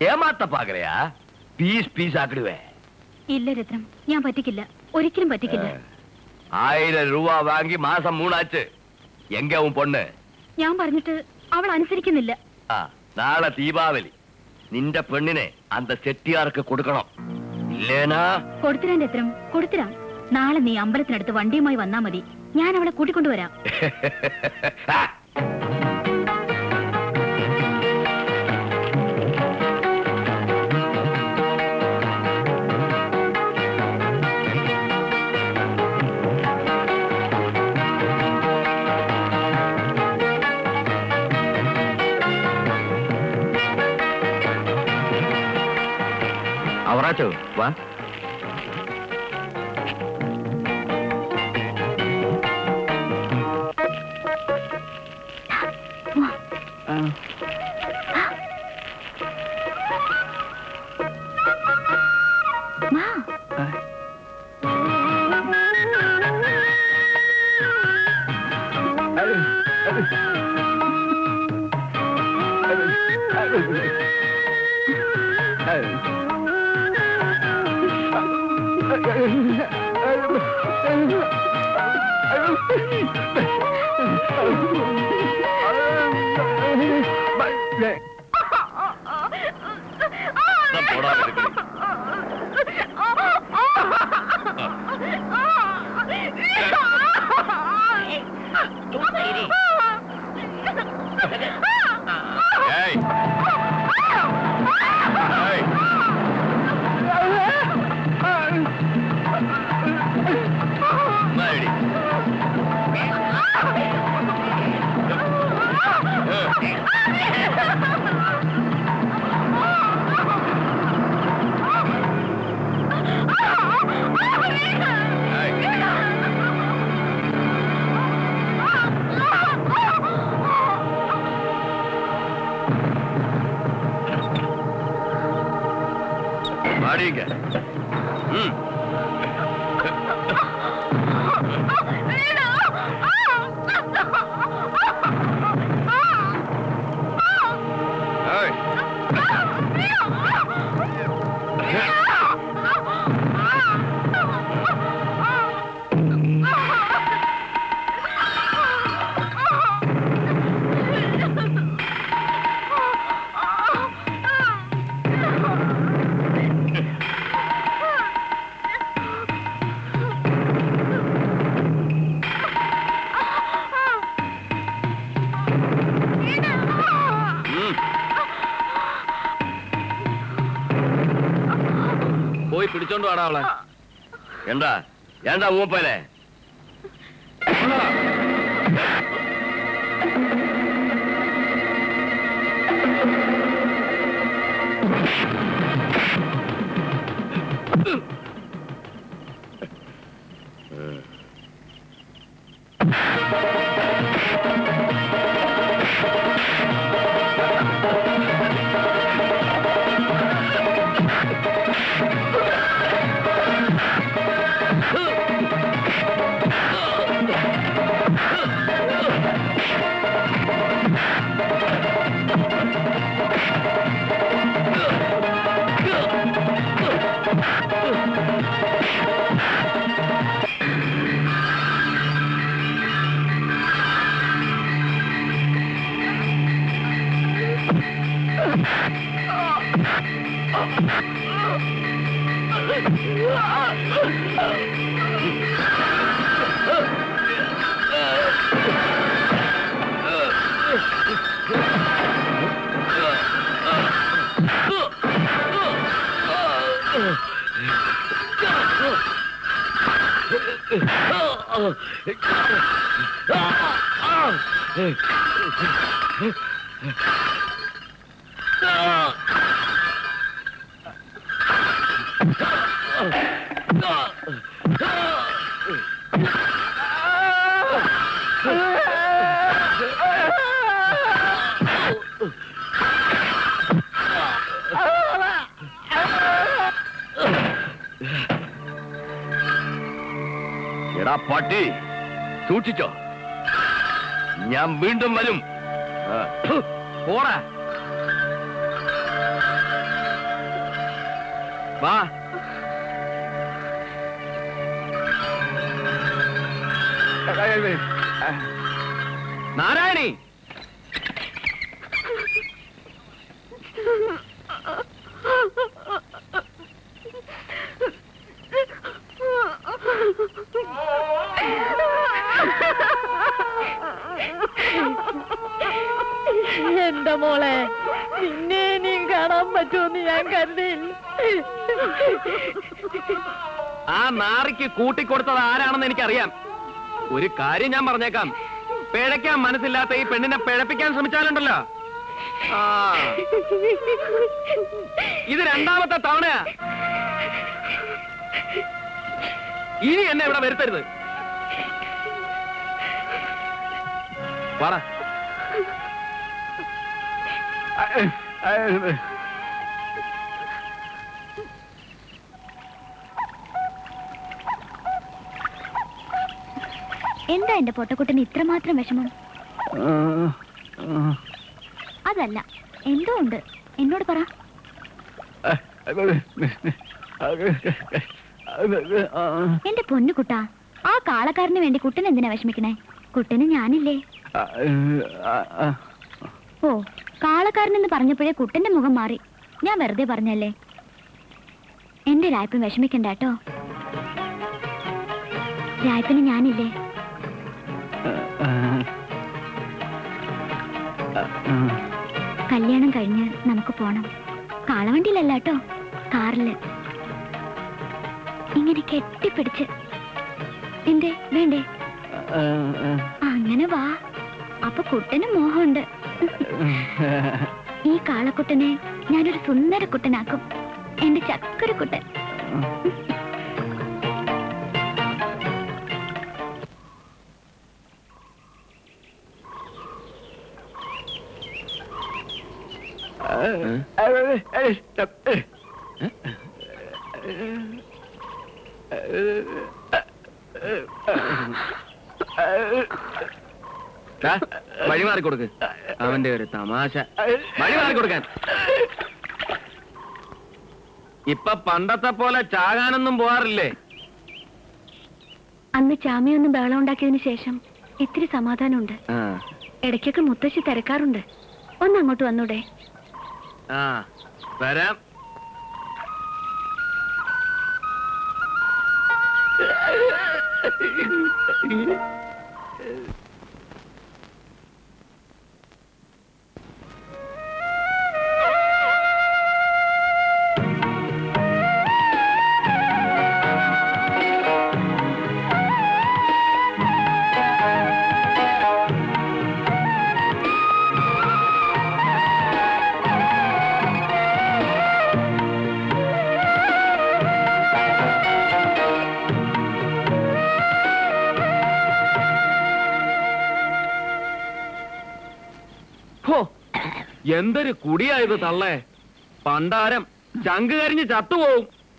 ഏമാത്ത പാകലയാ പീസ് പീസ് ആക്കിടുവേ. ഇല്ല രത്നം, ഞാൻ പറ്റിക്കില്ല, ഒരിക്കലും പറ്റിക്കില്ല. ആയിരം രൂപ വാങ്ങി മാസം മൂന്നാച്ച്. എങ്ക ഉൻ പൊണ്ണ്? ഞാൻ പറഞ്ഞിട്ട് അവൾ അനുസരിക്കുന്നില്ല. ആ, നാളെ ദീപാവലി. നിന്റെ പെണ്ണിനെ അന്ത ചെട്ടിയാർക്ക് കൊടുക്കണം. ഇല്ലേനാ? കൊടുത്തിരാൻ രത്നം, കൊടുത്തിരാം. നാളെ നീ അമ്പലത്തിനടുത്ത് വണ്ടിയുമായി വന്നാ മതി, ഞാൻ അവളെ കൂട്ടിക്കൊണ്ടുവരാം. അവറാച്ചോ വാ. പോയി പിടിച്ചോണ്ട് വാടാ അവളെ. എന്താ എന്താ മൂപ്പനെ? എടാ പട്ടി, സൂക്ഷിച്ചോ, ഞാൻ വീണ്ടും വരും. പോടാ. വാ. നാരായണി, എന്റെ മോളെ, നിന്നെ ഇനിയും കാണാൻ പറ്റുമെന്ന് ഞാൻ കരുതിയില്ല. ആ നാറിക്ക് കൂട്ടിക്കൊടുത്തത് ആരാണെന്ന് എനിക്കറിയാം. ഒരു കാര്യം ഞാൻ പറഞ്ഞേക്കാം, പിഴയ്ക്കാൻ മനസ്സില്ലാത്ത ഈ പെണ്ണിനെ പിഴപ്പിക്കാൻ ശ്രമിച്ചാലുണ്ടല്ലോ, ആ ഇത് രണ്ടാമത്തെ തവണയാ. ഇനി എന്നെ ഇവിടെ വരുത്തരുത്. പറ. എന്താ എന്റെ പൊട്ടക്കുട്ടന് ഇത്രമാത്രം വിഷമം? അതല്ല, എന്തോ ഉണ്ട്, എന്നോട് പറ. എന്റെ പൊന്നു കുട്ടാ, ആ കാളക്കാരന് വേണ്ടി കുട്ടൻ എന്തിനാ വിഷമിക്കണേ? കുട്ടന് ഞാനില്ലേ? ഓ, കാളക്കാരനെന്ന് പറഞ്ഞപ്പോഴേ കുട്ടന്റെ മുഖം മാറി. ഞാൻ വെറുതെ പറഞ്ഞല്ലേ. എന്റെ രായ്പൻ വിഷമിക്കണ്ട കേട്ടോ. രായ്പന് ഞാനില്ലേ? കല്യാണം കഴിഞ്ഞ് നമുക്ക് പോണം. കാളവണ്ടിയിലല്ല കേട്ടോ, കാറില്. ഇങ്ങനെ കെട്ടിപ്പിടിച്ച്. എന്തേ വേണ്ടേ? അങ്ങനെ വാ. അപ്പൊ കുട്ടന് മോഹമുണ്ട്. ഈ കാളക്കുട്ടനെ ഞാനൊരു സുന്ദര കുട്ടനാക്കും. എന്റെ ചക്കര കുട്ടൻ. വഴി മാറിക്കൊടുക്ക്. അവന്റെ ഒരു തമാശ. വഴി മാറിക്കൊടുക്കാൻ. ഇപ്പൊ പണ്ടത്തെ പോലെ ചാകാനൊന്നും പോവാറില്ലേ? അന്ന് ചാമിയൊന്നും ബഹളം ഉണ്ടാക്കിയതിനു ശേഷം ഇത്തിരി സമാധാനമുണ്ട്. ഇടയ്ക്കൊക്കെ മുത്തശ്ശി തിരക്കാറുണ്ട്. ഒന്ന് അങ്ങോട്ട് വന്നൂടെ? ആ വരാം. എന്തൊരു കുടിയായത് തള്ളേ. പണ്ടാരം ചങ്ക് കരിഞ്ഞ് ചത്തുപോവും.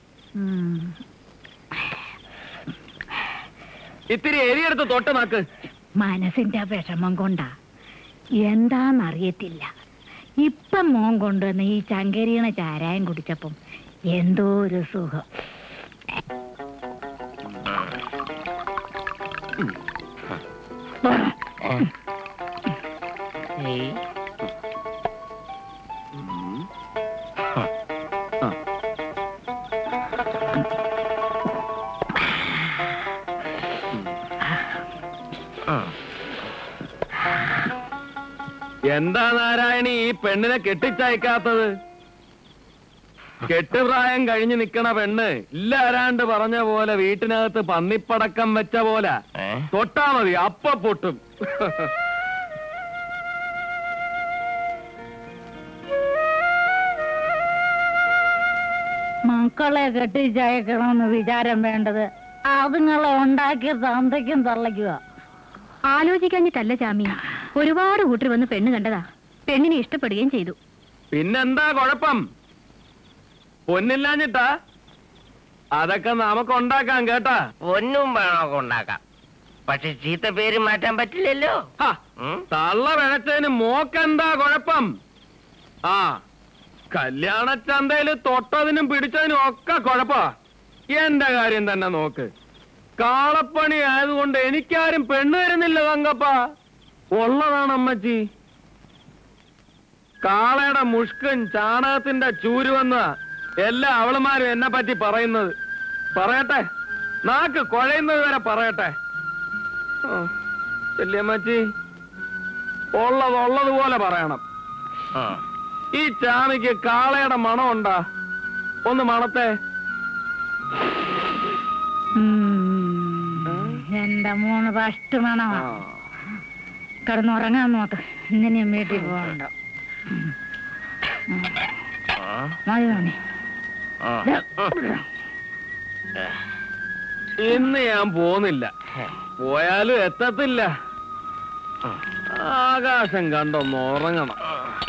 ഇത്തിരി എരിയെടുത്ത് തൊട്ട് നോക്ക്. മനസ്സിന്റെ വിഷമം കൊണ്ടാ, എന്താന്നറിയത്തില്ല. ഇപ്പം മോൻ കൊണ്ടുവന്ന് ഈ ചങ്കരിയണ ചാരായം കുടിച്ചപ്പം എന്തോ ഒരു സുഖം. എന്താ നാരായണി ഈ പെണ്ണിനെ കെട്ടിച്ചയക്കാത്തത്? കെട്ടുപ്രായം കഴിഞ്ഞ് നിക്കണ പെണ്ണ് ഇല്ലാരാണ്ട് പറഞ്ഞ പോലെ വീട്ടിനകത്ത് പന്നിപ്പടക്കം വെച്ച പോലെ തൊട്ടാ മതി, അപ്പ പൊട്ടും. മക്കളെ കെട്ടിച്ചയക്കണമെന്ന് വിചാരം വേണ്ടത് അതുങ്ങളെ ഉണ്ടാക്കിയ തന്തയ്ക്കും തള്ളയ്ക്കുക. ആലോചിക്കാഞ്ഞിട്ടല്ല ചാമി, ഒരുപാട് കൂട്ടർ വന്ന് പെണ്ണ് കണ്ടതാ. പെണ്ണിനെ ഇഷ്ടപ്പെടുകയും ചെയ്തു. പിന്നെന്താ കുഴപ്പം? പൊന്നില്ലാഞ്ഞിട്ടാ? അതൊക്കെ നമുക്ക് ഉണ്ടാക്കാം കേട്ടാ. പൊന്നും പണമൊക്കെ ഉണ്ടാക്കാം, പക്ഷെ ചീത്ത പേര് മാറ്റാൻ പറ്റില്ലല്ലോ. തള്ള വിഴച്ചതിന് മോക്കെന്താ കുഴപ്പം? ആ കല്യാണച്ചന്തയില് തൊട്ടതിനും പിടിച്ചതിനും ഒക്കെ കുഴപ്പാ. എന്റെ കാര്യം തന്നെ നോക്ക്. കാളപ്പണി ആയതുകൊണ്ട് എനിക്കാരും പെണ്ണ് തരുന്നില്ല തങ്കപ്പ. ഉള്ളതാണ് അമ്മച്ചി. കാളയുടെ മുഷ്കൻ ചാണകത്തിന്റെ ചൂരുവെന്ന എല്ലാ അവളുമാരും എന്നെ പറ്റി പറയുന്നത്. പറയട്ടെ, നാക്ക് കുഴയുന്നത് വരെ പറയട്ടെ. ചെല്ലിയമ്മച്ചി, ഉള്ളത് ഉള്ളതുപോലെ പറയണം. ഈ ചാമിക്ക് കാളയുടെ മണം ഉണ്ടാ? ഒന്ന് മണത്തെ. എന്റെ മൂന്ന് ഫസ്റ്റ് മണമാ. കിടന്നുറങ്ങാൻ നോക്ക്. ഇങ്ങനെയും വീട്ടിൽ പോകണ്ട. മതി മണി. ഇന്ന് ഞാൻ പോന്നില്ല. പോയാലും എത്തത്തില്ല. ആകാശം കണ്ടൊന്ന് ഉറങ്ങണം.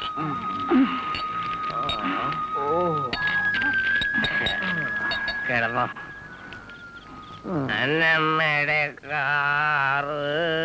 കിടന്നോ. അന്നമ്മയുടെ കാറ്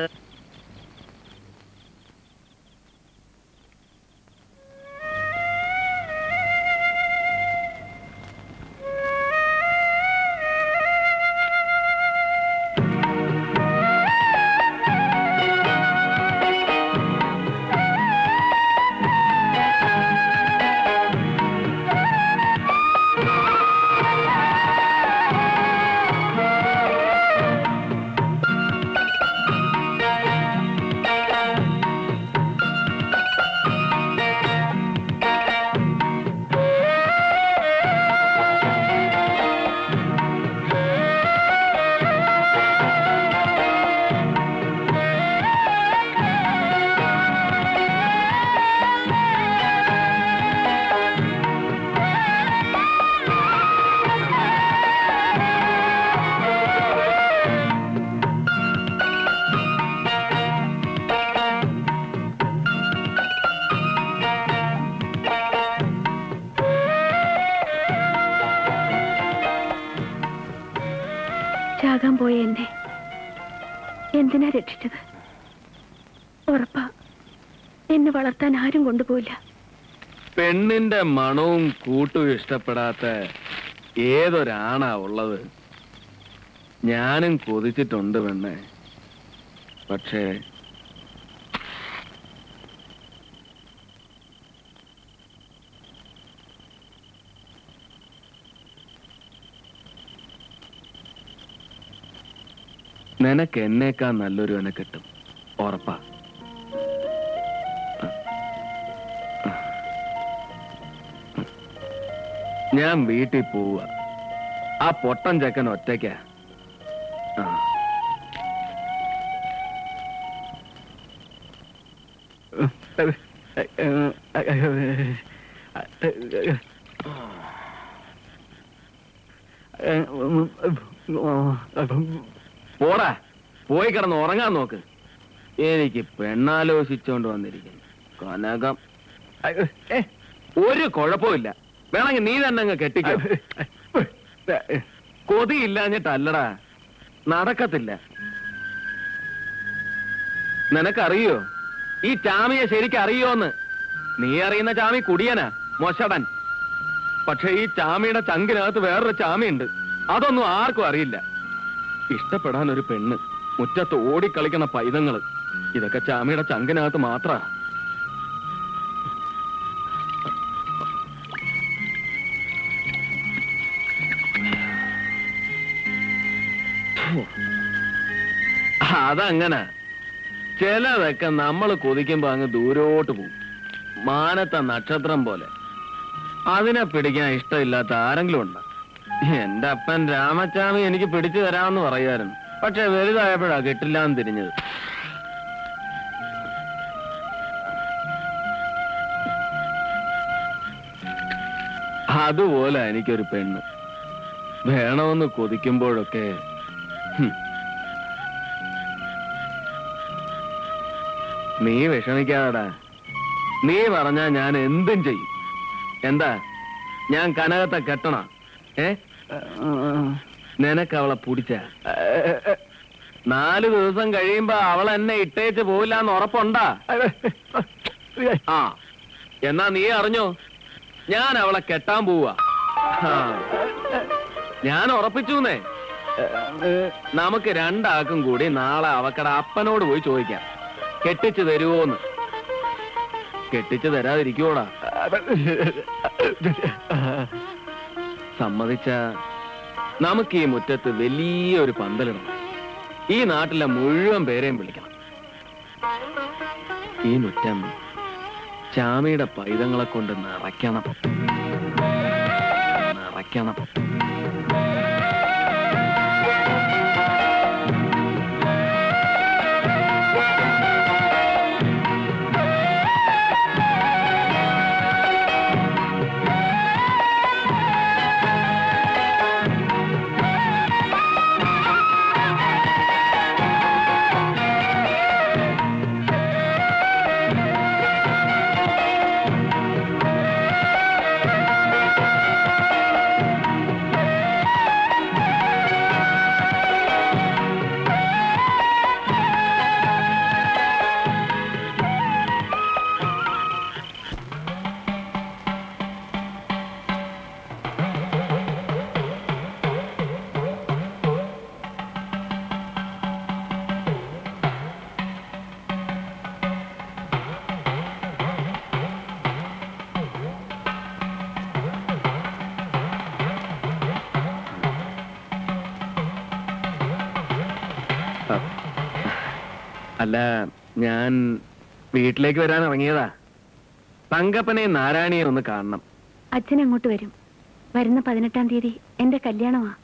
ചാകാൻ പോയ എന്നെ എന്തിനാ രക്ഷിച്ചത്? ഉറപ്പാ എന്നെ വളർത്താൻ ആരും കൊണ്ടുപോയില്ല. പെണ്ണിന്റെ മണവും കൂട്ടും ഇഷ്ടപ്പെടാത്ത ഏതൊരാണാ ഉള്ളത്? ഞാനും കൊതിച്ചിട്ടുണ്ട് പെണ്ണെ. പക്ഷേ നിനക്ക് എന്നേക്കാൾ നല്ലൊരുവനെ കിട്ടും, ഉറപ്പാ. ഞാൻ വീട്ടിൽ പോവുക. ആ പൊട്ടൻ ചെക്കൻ ഒറ്റയ്ക്കാ. ആ. പോടാ, പോയി കിടന്ന് ഉറങ്ങാൻ നോക്ക്. എനിക്ക് പെണ്ണാലോചിച്ചോണ്ട് വന്നിരിക്കുന്നു കനകം. ഒരു കുഴപ്പമില്ല, വേണമെങ്കിൽ നീ തന്നെ അങ്ങ് കെട്ടിക്കോ. കൊതിയില്ലാഞ്ഞിട്ടല്ലടാ, നടക്കത്തില്ല. നിനക്കറിയോ ഈ ചാമിയെ ശരിക്കും അറിയോന്ന്? നീ അറിയുന്ന ചാമി കുടിയനാ, മൊശടൻ. പക്ഷെ ഈ ചാമിയുടെ ചങ്കിനകത്ത് വേറൊരു ചാമിയുണ്ട്, അതൊന്നും ആർക്കും അറിയില്ല. ഇഷ്ടപ്പെടാൻ ഒരു പെണ്ണ്, മുറ്റത്ത് ഓടിക്കളിക്കണ പൈതങ്ങള്, ഇതൊക്കെ ചാമിയുടെ ചങ്കിനകത്ത് മാത്ര. അതങ്ങനെ ചിലതൊക്കെ നമ്മൾ കൊതിക്കുമ്പോ അങ്ങ് ദൂരോട്ട് പോകും, മാനത്തെ നക്ഷത്രം പോലെ. അതിനെ പിടിക്കാൻ ഇഷ്ടമില്ലാത്ത ആരെങ്കിലും ഉണ്ടോ? എന്റെ അപ്പൻ രാമച്ചാമി എനിക്ക് പിടിച്ചു തരാമെന്ന് പറയായിരുന്നു, പക്ഷെ വലുതായപ്പോഴാ കിട്ടില്ലാന്ന് തിരിഞ്ഞത്. അതുപോലെ എനിക്കൊരു പെണ്ണ് വേണമെന്ന് കൊതിക്കുമ്പോഴൊക്കെ നീ വിഷമിക്കാതെടാ. നീ പറഞ്ഞാ ഞാൻ എന്തും ചെയ്യും. എന്താ, ഞാൻ കനകത്തെ കെട്ടണ? ഏ നിനക്ക് അവളെ പിടിച്ച നാല് ദിവസം കഴിയുമ്പോ അവൾ എന്നെ ഇട്ടേച്ച് പോവില്ല എന്ന് ഉറപ്പുണ്ടാ? ആ, എന്നാ നീ അറിഞ്ഞോ, ഞാൻ അവളെ കെട്ടാൻ പോവാ. ഞാൻ ഉറപ്പിച്ചൂന്നേ. നമുക്ക് രണ്ടാൾക്കും കൂടി നാളെ അവക്കടെ അപ്പനോട് പോയി ചോദിക്കാം, കെട്ടിച്ചു തരുവോന്ന്. കെട്ടിച്ചു തരാതിരിക്കോടാ. സമ്മതിച്ച നമുക്ക് ഈ മുറ്റത്ത് വലിയൊരു പന്തലിടണം. ഈ നാട്ടിലെ മുഴുവൻ പേരെയും വിളിക്കണം. ഈ മുറ്റം ചാമിയുടെ പൈതങ്ങളെ കൊണ്ട് നിറയ്ക്കണം നിറയ്ക്കണം. അല്ല, ഞാൻ വീട്ടിലേക്ക് വരാൻ ഇറങ്ങിയതാ. തങ്കപ്പനെയും നാരായണിയെ ഒന്ന് കാണണം. അച്ഛൻ അങ്ങോട്ട് വരും. വരുന്ന പതിനെട്ടാം തീയതി എന്റെ കല്യാണമാ.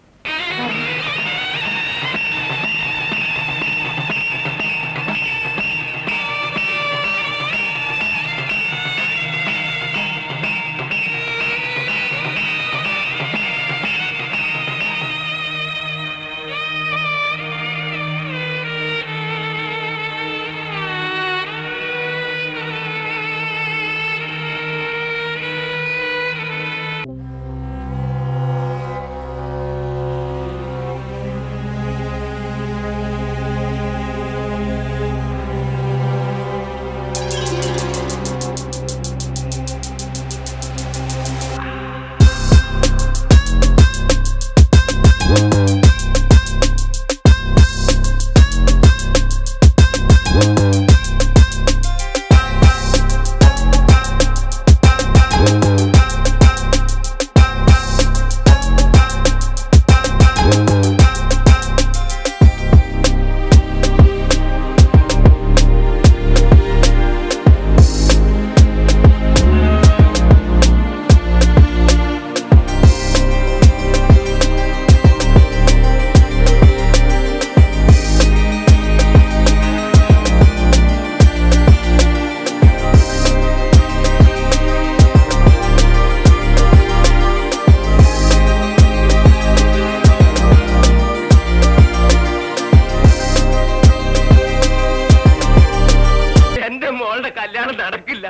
കല്യാണം നടക്കില്ല.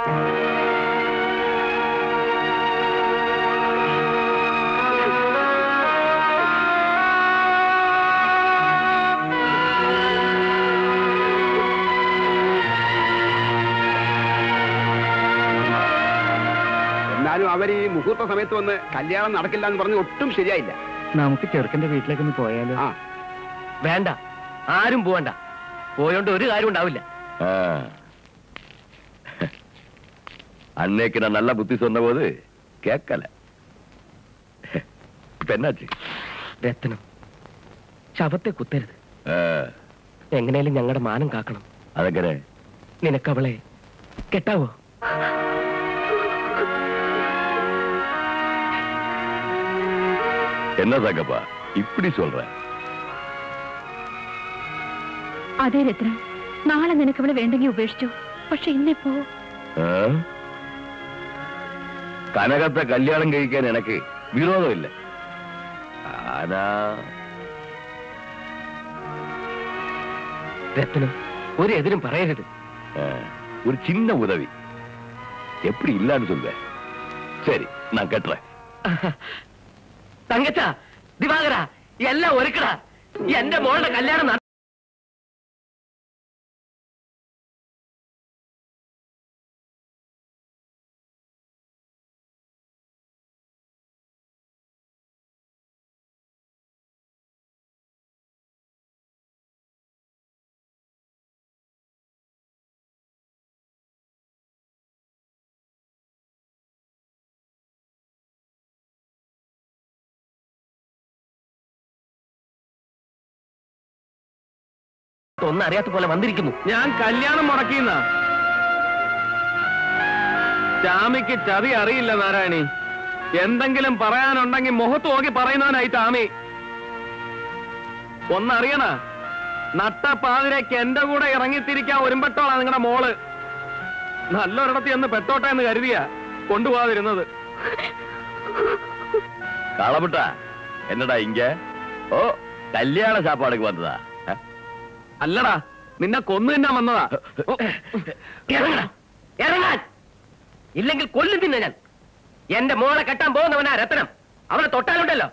എന്നാലും അവർ ഈ മുഹൂർത്ത സമയത്ത് വന്ന് കല്യാണം നടക്കില്ല എന്ന് പറഞ്ഞ് ഒട്ടും ശരിയായില്ല. നമുക്ക് ചെറുക്കന്റെ വീട്ടിലേക്ക് ഒന്ന് പോയാലോ? ആ വേണ്ട, ആരും പോവണ്ട. പോയോണ്ട് ഒരു കാര്യം ഉണ്ടാവില്ല. அன்னைக்கு நான் நல்ல புத்தி சொன்ன போது கேட்கல. இப்ப என்னாச்சு? രത്നം, ശവത്തെ കുത്തരുത്. എങ്ങനെയാലും ഞങ്ങളുടെ മാനം കാക്കണം. അതെങ്ങനെ? നിനക്കവളെ കെട്ടാവോ? என்ன தங்கப்பா இப்படி சொல்ற? അതെ രത്നം, നാളെ നിനക്ക് അവളെ വേണ്ടെങ്കിൽ ഉപേക്ഷിച്ചു. പക്ഷെ ഇന്നിപ്പോ കനകത്തെ കല്യാണം കഴിക്കാൻ എനിക്ക് വിരോധമില്ല. ആനാ രത്നം, ഒരു എതിരും പറയരുത്. ஒரு சின்ன உதவி. எப்படி இல்லான்னு சொல்லுவேன். சரி, நான் கட்டுறேன். തങ്കച്ച, ദിവാകര, എല്ലാം ഒരുക്കടാ. എന്റെ മോളുടെ കല്യാണം ഒന്നും അറിയാത്ത പോലെ വന്നിരിക്കുന്നു. ഞാൻ കല്യാണം മുടക്കിയെന്നാ. ചാമിക്ക് ചതി അറിയില്ല നാരായണി. എന്തെങ്കിലും പറയാനുണ്ടെങ്കിൽ മുഖത്ത് നോക്കി പറയുന്നവനായി ചാമി. ഒന്നറിയണ, നട്ടപ്പാതിരയ്ക്ക് എന്റെ കൂടെ ഇറങ്ങിത്തിരിക്കാൻ ഒരുമ്പെട്ടോളാ നിങ്ങളുടെ മോള്. നല്ലൊരിടത്ത് എന്ന് പെട്ടോട്ടെ എന്ന് കരുതിയ കൊണ്ടുപോകാതിരുന്നത്. കാളമുട്ട എന്നടാ ഇങ്ക? ഓ കല്യാണ സാപ്പാടുക്ക് വന്നതാ? അല്ലടാ, നിന്നെ കൊന്നു തിന്നാൻ വന്നതാ. ഇറങ്ങടാ, ഇറങ്ങാൻ. ഇല്ലെങ്കിൽ കൊല്ലും തിന്ന ഞാൻ. എന്റെ മോളെ കെട്ടാൻ പോകുന്നവനാ രത്നം. അവളെ തൊട്ടാലുണ്ടല്ലോ.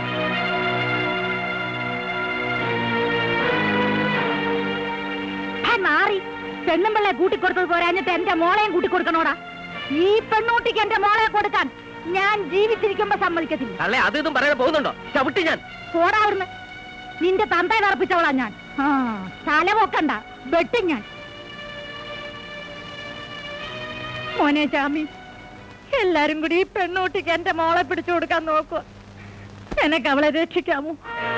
മാറി പെണ്ണുമ്പിള്ളെ കൂട്ടിക്കൊടുത്തത് പോരാഞ്ഞിട്ട് എന്റെ മോളെയും കൂട്ടിക്കൊടുക്കണോടാ. ഈ പെണ്ണൂട്ടിക്ക് എന്റെ മോളെ കൊടുക്കാൻ ഞാൻ ജീവിച്ചിരിക്കുമ്പോ സമ്മതിക്കത്തില്ല. അല്ലേ അത് ഇതും പറയാതെ പോകുന്നുണ്ടോ? ചവിട്ടി ഞാൻ. പോടാവുന്ന്. നിന്റെ തന്തയെ നടപ്പിച്ചവളാ ഞാൻ. ആ തല പൊക്കണ്ട, വെട്ടും ഞാൻ. മോനെ ചാമി, എല്ലാരും കൂടി ഈ പെണ്ണൂട്ടിക്ക് എന്റെ മോളെ പിടിച്ചു കൊടുക്കാൻ നോക്കുക. എനക്ക് അവളെ രക്ഷിക്കാമോ?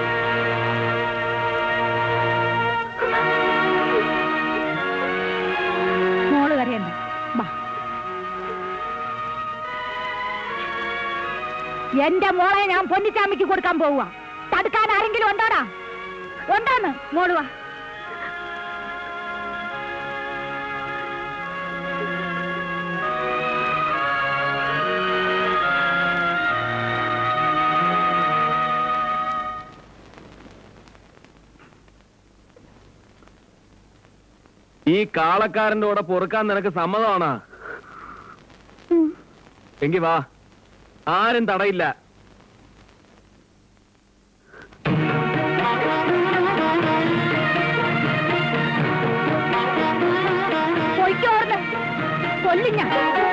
മോള് കരയണ്ട, ബാ. എന്റെ മോളെ ഞാൻ പൊന്നിച്ചാമിക്ക് കൊടുക്കാൻ പോവുക. തടുക്കാൻ ആരെങ്കിലും ഉണ്ടോടാ? ഉണ്ടാന്ന് മോളുവാ. ഈ കാളക്കാരന്റെ കൂടെ പൊറുക്കാൻ നിനക്ക് സമ്മതമാണോ? എങ്കി വാ, ആരും തടയില്ല. പൊയ്ക്കോർന്ന് കൊല്ലും ഞാൻ.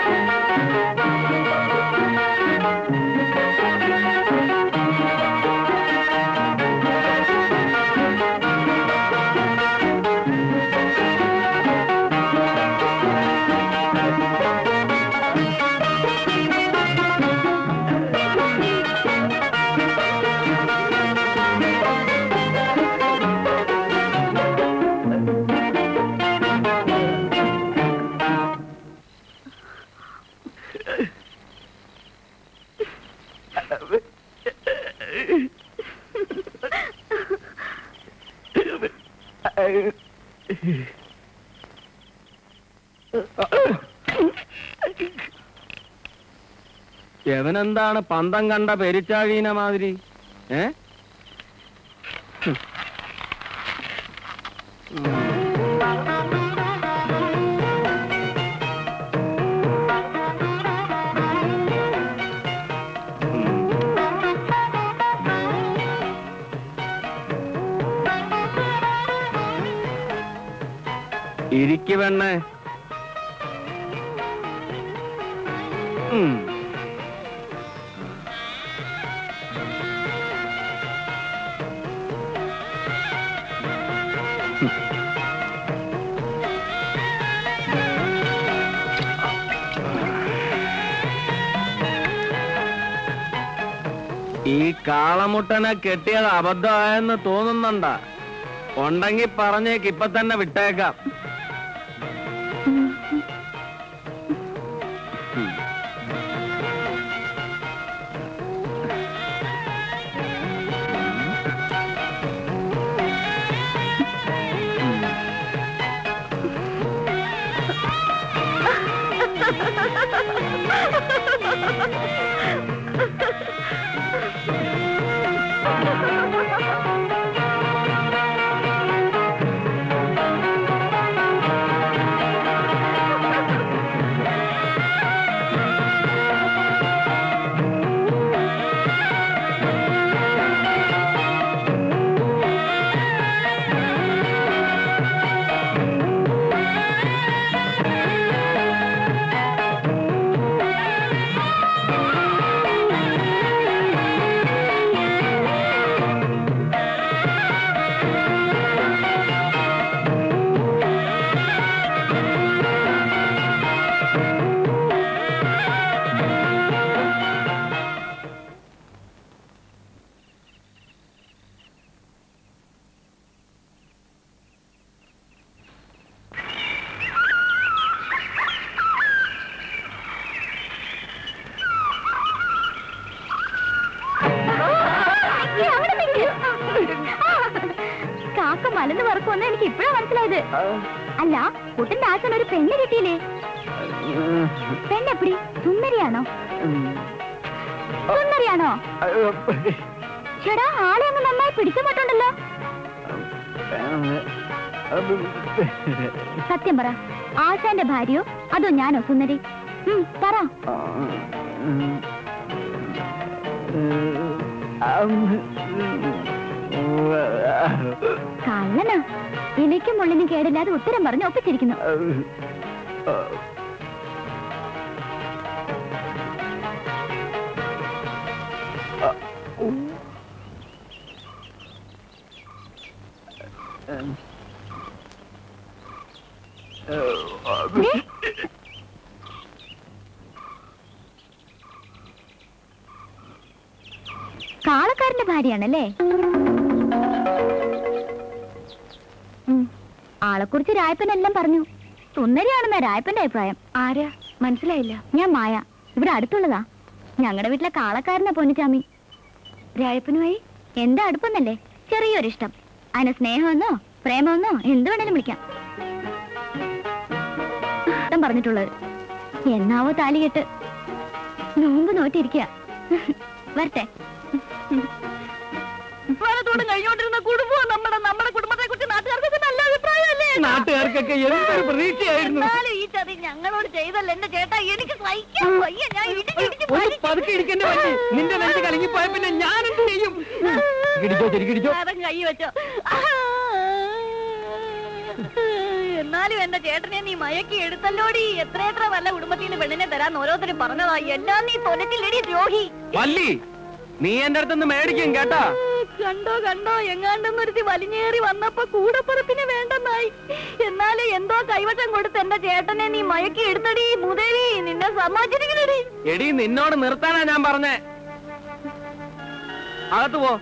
എവനെന്താണ് പന്തം കണ്ട പെരിച്ചാഴീന മാതിരി? ഏ ഇരിക്കു പെണ്ണേ. ഉം ഈ കാളമുട്ടനെ കെട്ടിയത് അബദ്ധമായെന്ന് തോന്നുന്നുണ്ടാ? ഉണ്ടെങ്കിൽ പറഞ്ഞേക്ക്, ഇപ്പൊ തന്നെ വിട്ടേക്കാം. മലന്ന് വറക്കുമെന്ന് എനിക്ക് ഇപ്പഴാ മനസ്സിലായത്. അല്ല, കുട്ടന്റെ ആശൻ ഒരു പെണ്ണ് കിട്ടിയില്ലേ? പെണ്ണെപ്പടി സുന്ദരിയാണോ? സുന്ദരിയാണോ? ചേടാ, ആളെ അങ്ങ് നന്നായി പിടിച്ചമാട്ടുണ്ടല്ലോ. സത്യം പറ, ആശാന്റെ ഭാര്യയോ അതോ ഞാനോ സുന്ദരി? പറ. കള്ളനാ. ഇലയ്ക്കും മുള്ളിനും കേടില്ലാതെ ഉത്തരം പറഞ്ഞ് ഒപ്പിച്ചിരിക്കുന്നു. കാളക്കാരന്റെ ഭാര്യയാണല്ലേ? ആളെക്കുറിച്ച് രായപ്പനെല്ലാം പറഞ്ഞു. സുന്ദരിയാണെന്ന രായപ്പന്റെ അഭിപ്രായം. ആരാ? മനസ്സിലായില്ല. ഞാൻ മായ, ഇവിടെ അടുത്തുള്ളതാ. ഞങ്ങളുടെ വീട്ടിലെ കാളക്കാരനാ പൊന്നിച്ചാമി. രായപ്പനുമായി എന്താ അടുപ്പെന്നല്ലേ? ചെറിയൊരിഷ്ടം. അതിന് സ്നേഹമെന്നോ പ്രേമമെന്നോ എന്ത് വേണേലും വിളിക്കാം. ഇഷ്ടം പറഞ്ഞിട്ടുള്ളത്. എന്നാവോ താലികെട്ട് നോമ്പ് നോറ്റിരിക്കുക. വരട്ടെ. കഴിഞ്ഞോണ്ടിരുന്ന കുടുംബം നമ്മുടെ നമ്മുടെ കുടുംബത്തെ കുറിച്ച് നാട്ടുകാർക്ക് നല്ല അഭിപ്രായമല്ലേ? നാട്ടുകാർക്കൊക്കെ എന്തൊരു പ്രതീക്ഷയായിരുന്നു. ഈ ചതി ഞങ്ങളോട് ചെയ്തല്ല എന്റെ ചേട്ടാ. എനിക്ക് സഹിക്കാൻ വയ്യ. ഞാൻ പതുക്കെ ഇരിക്കേണ്ടി പറ്റി. നിന്റെ നെഞ്ച് കലങ്ങിപ്പോയ പിന്നെ ഞാൻ എന്ത് ചെയ്യും? കൈ വെച്ചോ. എന്നാലും എന്റെ ചേട്ടനെ നീ മയക്കി എടുത്തല്ലോടി. എത്ര എത്ര വല്ല കുടുംബത്തിൽ നിന്ന് പെണ്ണിനെ തരാന്ന് ഓരോരുത്തരും പറഞ്ഞതാ. എല്ലാം നീ തൊലച്ചില്ലടി ദ്രോഹി. വല്ലി, നീ എന്റെ അടുത്തൊന്ന് മേടിക്കും കേട്ടാ. കണ്ടോ കണ്ടോ, എങ്ങാണ്ടെന്നൊരുത്തി വലിഞ്ഞേറി വന്നപ്പോ കൂടപ്പുറപ്പിന് വേണ്ടെന്നായി. എന്നാലും എന്തോ കൈവശം കൊടുത്ത് എന്റെ ചേട്ടനെ നീ മയക്കി എടുത്തടി. മുതലി, നിന്നെ സമാചരിക്കണടി. എടി, നിന്നോട് നിർത്താനാ ഞാൻ പറഞ്ഞേ. അകത്ത് പോ.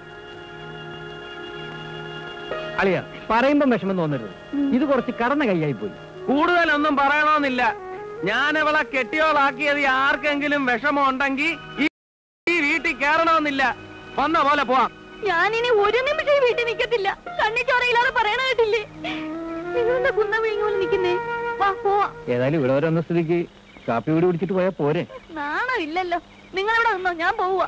അളിയ, പറയുമ്പോ വിഷമം തോന്നരുത്. ഇത് കുറച്ച് കടന്ന കൈയായി പോയി. കൂടുതലൊന്നും പറയണമെന്നില്ല. ഞാൻ അവളെ കെട്ടിയോളാക്കിയത് ആർക്കെങ്കിലും വിഷമം ഉണ്ടെങ്കിൽ ഈ വീട്ടിൽ കയറണമെന്നില്ല. വന്ന പോലെ പോവാം. ഞാനിനി ഒരു നിമിഷം വീട്ടിൽ നിൽക്കത്തില്ല. കണ്ണിച്ചോറയില്ലാതെ പറയണ കേട്ടില്ലേ? നിങ്ങളുടെ കുന്ന വിഴിഞ്ഞോൽ നിൽക്കുന്നേ. വാ പോവാ. ഏതായാലും ഇവിടെ വരെ വന്ന സ്ഥിതിക്ക് കാപ്പി കൂടി കുടിച്ചിട്ട് പോയാ പോരെ? നാണോ ഇല്ലല്ലോ. നിങ്ങളിവിടെ നിന്നോ, ഞാൻ പോവാ.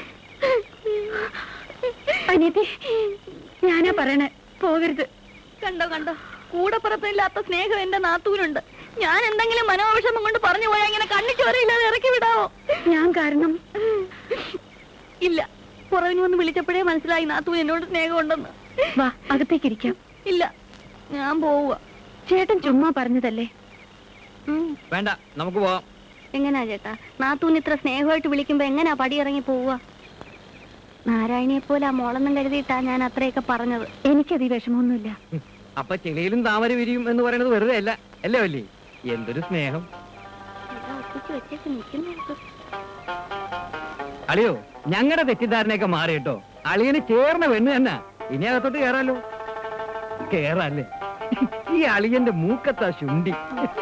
അനിയത്തി, ഞാനാ പറയണേ, പോകരുത്. കണ്ടോ കണ്ടോ, കൂടപ്പുറത്തില്ലാത്ത സ്നേഹം എന്റെ നാത്തൂനുണ്ട്. ഞാൻ എന്തെങ്കിലും മനോവിഷമം കൊണ്ട് പറഞ്ഞു പോയാ ഇങ്ങനെ കണ്ണിച്ചോരയില്ലാതെ ഇറക്കി വിടാവോ? ഞാൻ കാരണം ഇല്ല. പുറവിന് വന്ന് വിളിച്ചപ്പോഴേ മനസ്സിലായി നാത്തൂൻ എന്നോട് സ്നേഹം ഉണ്ടെന്ന്. വാ, അകത്തേക്കിരിക്കാം. ഇല്ല, ഞാൻ പോവുക. ചേട്ടൻ ചുമ്മാ പറഞ്ഞതല്ലേ. വേണ്ട, നമുക്ക് പോവാം. എങ്ങനാ ചേട്ടാ, നാത്തൂൻ ഇത്ര സ്നേഹമായിട്ട് വിളിക്കുമ്പോ എങ്ങനാ പടിയിറങ്ങി പോവുക? നാരായണിയെ പോലെ ആ മോളെന്നും കരുതിയിട്ടാ ഞാൻ അത്രയൊക്കെ പറഞ്ഞത്. എനിക്കത് വിഷമമൊന്നുമില്ല. അപ്പൊ ചെളിയിലും താമര വിരിയും എന്ന് പറയുന്നത് വെറുതെ അല്ല അല്ലേ വല്ലി? എന്തൊരു സ്നേഹം. അളിയോ, ഞങ്ങളുടെ തെറ്റിദ്ധാരണയൊക്കെ മാറി കേട്ടോ. അളിയന് ചേർന്ന പെണ്ണ് തന്നെ. ഇനി അകത്തോട്ട് കേറാലോ. കേറാല്ലേ? ഈ അളിയന്റെ മൂക്കത്താ ശുണ്ടി.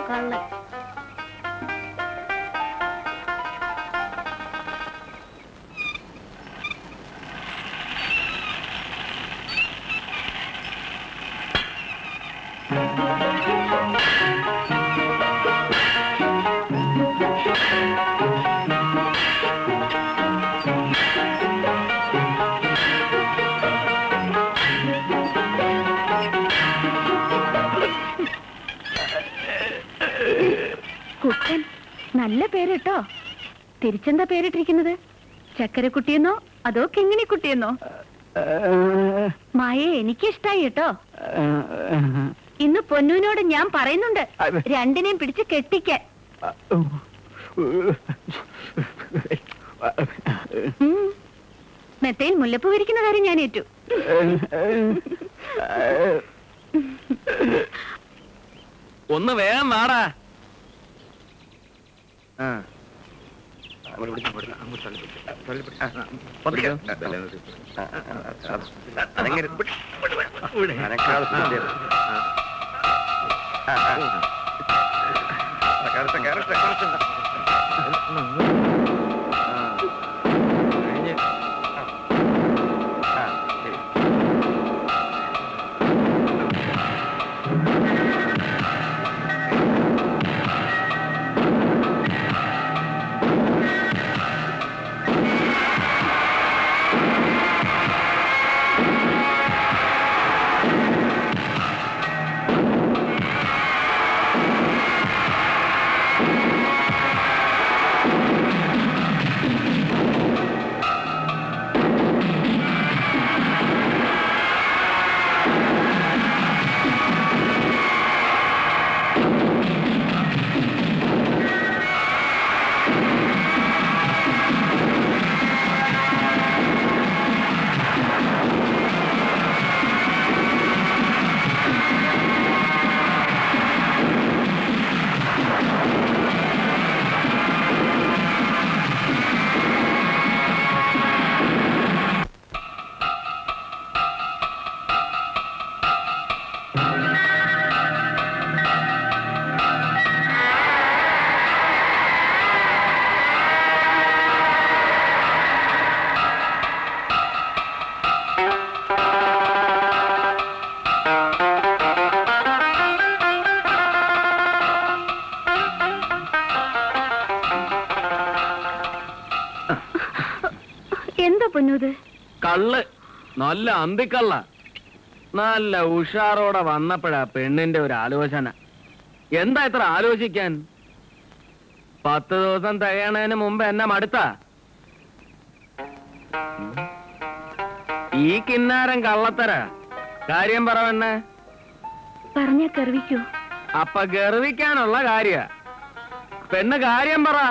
കുട്ടൻ, നല്ല പേര് കേട്ടോ. തിരിച്ചെന്താ പേരിട്ടിരിക്കുന്നത്? ചക്കരക്കുട്ടിയെന്നോ അതോ കിങ്ങിണിക്കുട്ടിയെന്നോ? മായെ എനിക്കിഷ്ടായി കേട്ടോ. ഇന്ന് പൊന്നൂനോട് ഞാൻ പറയുന്നുണ്ട് രണ്ടിനെയും പിടിച്ച് കെട്ടിക്കാൻ. മെത്തയിൽ മുല്ലപ്പൂ വിരിക്കുന്ന കാര്യം ഞാൻ ഏറ്റു. ഒന്ന് വേഗം വാടാ. പൊന്നൂത്? കള്ള്, നല്ല അന്തിക്കള്ള. നല്ല ഉഷാറോടെ വന്നപ്പോഴാ പെണ്ണിന്റെ ഒരു ആലോചന. എന്താ ഇത്ര ആലോചിക്കാൻ? പത്ത് ദിവസം തികയണതിന് മുമ്പ് എന്നെ മടുത്താ. ഈ കിന്നാരം കള്ളത്തര. കാര്യം പറ പെണ്ണെ. പറഞ്ഞ കെറിവിക്കോ? അപ്പൊ ഗർവിക്കാനുള്ള കാര്യ. പെണ്ണ് കാര്യം പറ.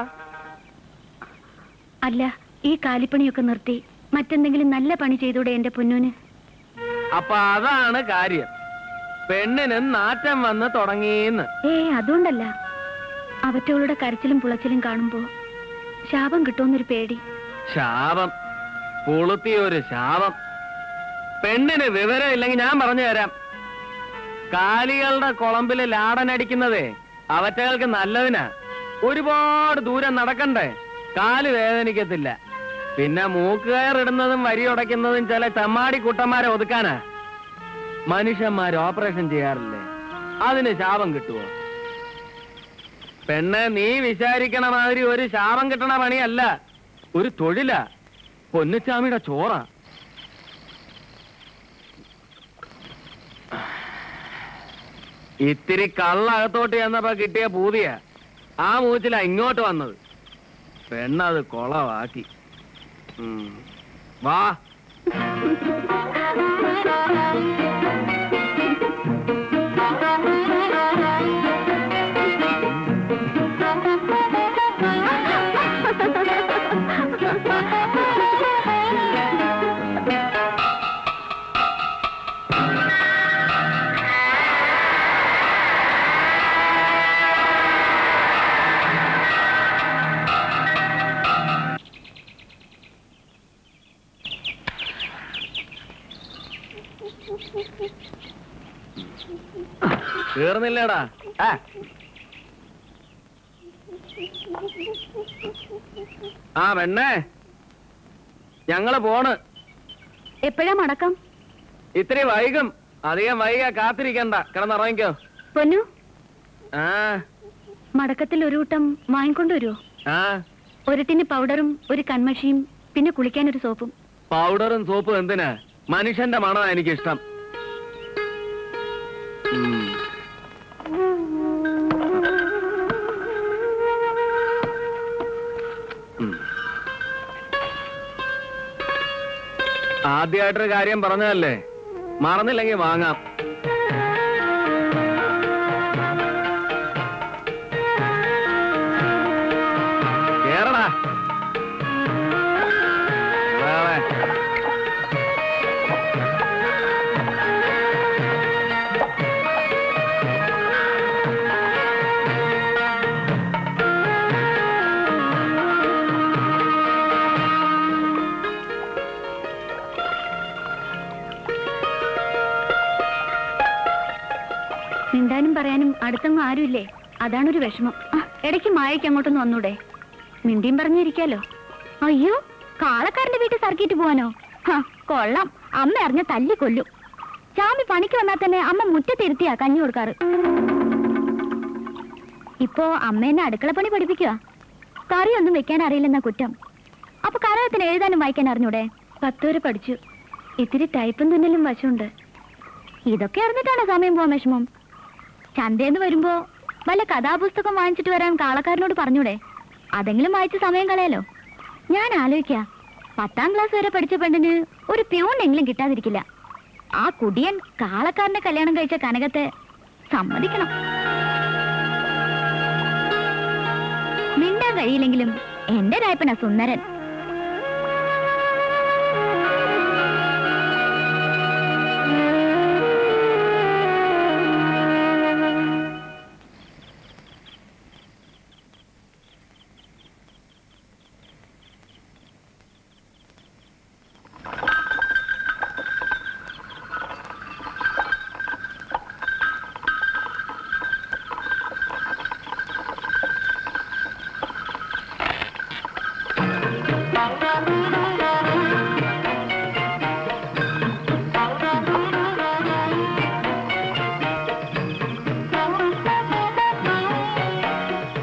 അല്ല, ഈ കാലിപ്പണിയൊക്കെ നിർത്തി മറ്റെന്തെങ്കിലും നല്ല പണി ചെയ്തൂടെ എന്റെ പൊന്നൂന്? അപ്പൊ അതാണ് കാര്യം. പെണ്ണിന് നാറ്റം വന്ന് തുടങ്ങിയെന്ന്. ഏ അതുകൊണ്ടല്ല, അവറ്റവളുടെ കരച്ചിലും പുളച്ചിലും കാണുമ്പോ ശാപം കിട്ടുമെന്നൊരു പേടി. ശാപം? പുളുത്തിയൊരു ശാപം. പെണ്ണിന് വിവരം ഇല്ലെങ്കിൽ ഞാൻ പറഞ്ഞു തരാം. കാലികളുടെ കുളമ്പില് ലാടനടിക്കുന്നതേ അവറ്റകൾക്ക് നല്ലതിനാ. ഒരുപാട് ദൂരം നടക്കണ്ടേ, കാല് വേദനിക്കത്തില്ല. പിന്നെ മൂക്കുകയറിടുന്നതും വരി ഉടയ്ക്കുന്നതും ചില ചമ്മാടി കുട്ടന്മാരെ ഒതുക്കാനാ. മനുഷ്യന്മാർ ഓപ്പറേഷൻ ചെയ്യാറില്ലേ, അതിന് ശാപം കിട്ടുവോ? പെണ്ണ്, നീ വിചാരിക്കണ മാതിരി ഒരു ശാപം കിട്ടണ പണിയല്ല, ഒരു തൊഴിലാ. പൊന്നുച്ചാമിയുടെ ചോറ. ഇത്തിരി കള്ളകത്തോട്ട് ചെന്നപ്പോ കിട്ടിയ പൂതിയ ആ മൂച്ചില ഇങ്ങോട്ട് വന്നത്. പെണ്ണത് കൊളവാക്കി. വാ. തീർന്നില്ലേടാ? ആ പെണ്ണേ, ഞങ്ങള് പോണ്. എപ്പോഴാ മടക്കം? ഇത്തിരി വൈകും. അധികം വൈകാ കാത്തിരിക്കണ്ട, കിടന്നിറങ്ങിക്കോ. പൊന്നു, ആ മടക്കത്തിൽ ഒരു കൂട്ടം വാങ്ങിക്കൊണ്ടുവരുമോ? ആ ഒരു ടിന് പൗഡറും ഒരു കൺമഷിയും പിന്നെ കുളിക്കാനൊരു സോപ്പും. പൗഡറും സോപ്പും എന്തിനാ? മനുഷ്യന്റെ മണമാണ് എനിക്കിഷ്ടം. ആദ്യമായിട്ടൊരു കാര്യം പറഞ്ഞതല്ലേ, മറന്നില്ലെങ്കിൽ വാങ്ങാം. കേറടാ. മിണ്ടാനും പറയാനും അടുത്തൊന്നും ആരുമില്ലേ, അതാണൊരു വിഷമം. ഇടയ്ക്ക് മായയ്ക്ക് അങ്ങോട്ടൊന്ന് വന്നൂടെ? മിണ്ടിയും പറഞ്ഞിരിക്കാലോ. അയ്യോ, കാളക്കാരന്റെ വീട്ടിൽ സർക്കിട്ട് പോവാനോ? കൊള്ളാം, അമ്മ അറിഞ്ഞ തല്ലി കൊല്ലും. ചാമി പണിക്ക് വന്നാൽ തന്നെ അമ്മ മുറ്റത്തിരുത്തിയാ കഞ്ഞി കൊടുക്കാറ്. ഇപ്പോ അമ്മ എന്നെ അടുക്കളപ്പണി പഠിപ്പിക്കുക. കറിയൊന്നും വെക്കാൻ അറിയില്ലെന്ന കുറ്റം. അപ്പൊ കലകത്തിന് എഴുതാനും വായിക്കാൻ അറിഞ്ഞൂടെ? പത്ത് വരെ പഠിച്ചു. ഇത്തിരി ടൈപ്പും തുന്നലും വശമുണ്ട്. ഇതൊക്കെ അറിഞ്ഞിട്ടാണ് സമയം പോവാൻ വിഷമം. ചന്തേന്ന് വരുമ്പോ വല്ല കഥാപുസ്തകം വാങ്ങിച്ചിട്ട് വരാൻ കാളക്കാരനോട് പറഞ്ഞൂടെ? അതെങ്കിലും വായിച്ച് സമയം കളയാലോ. ഞാൻ ആലോചിക്കാ, പത്താം ക്ലാസ് വരെ പഠിച്ച പെണ്ണിന് ഒരു പ്യൂണെങ്കിലും കിട്ടാതിരിക്കില്ല. ആ കുടിയൻ കാളക്കാരന്റെ കല്യാണം കഴിച്ച കനകത്തെ സമ്മതിക്കണം. മിണ്ടാൻ കഴിയില്ലെങ്കിലും എന്റെ രായപ്പനാ സുന്ദരൻ.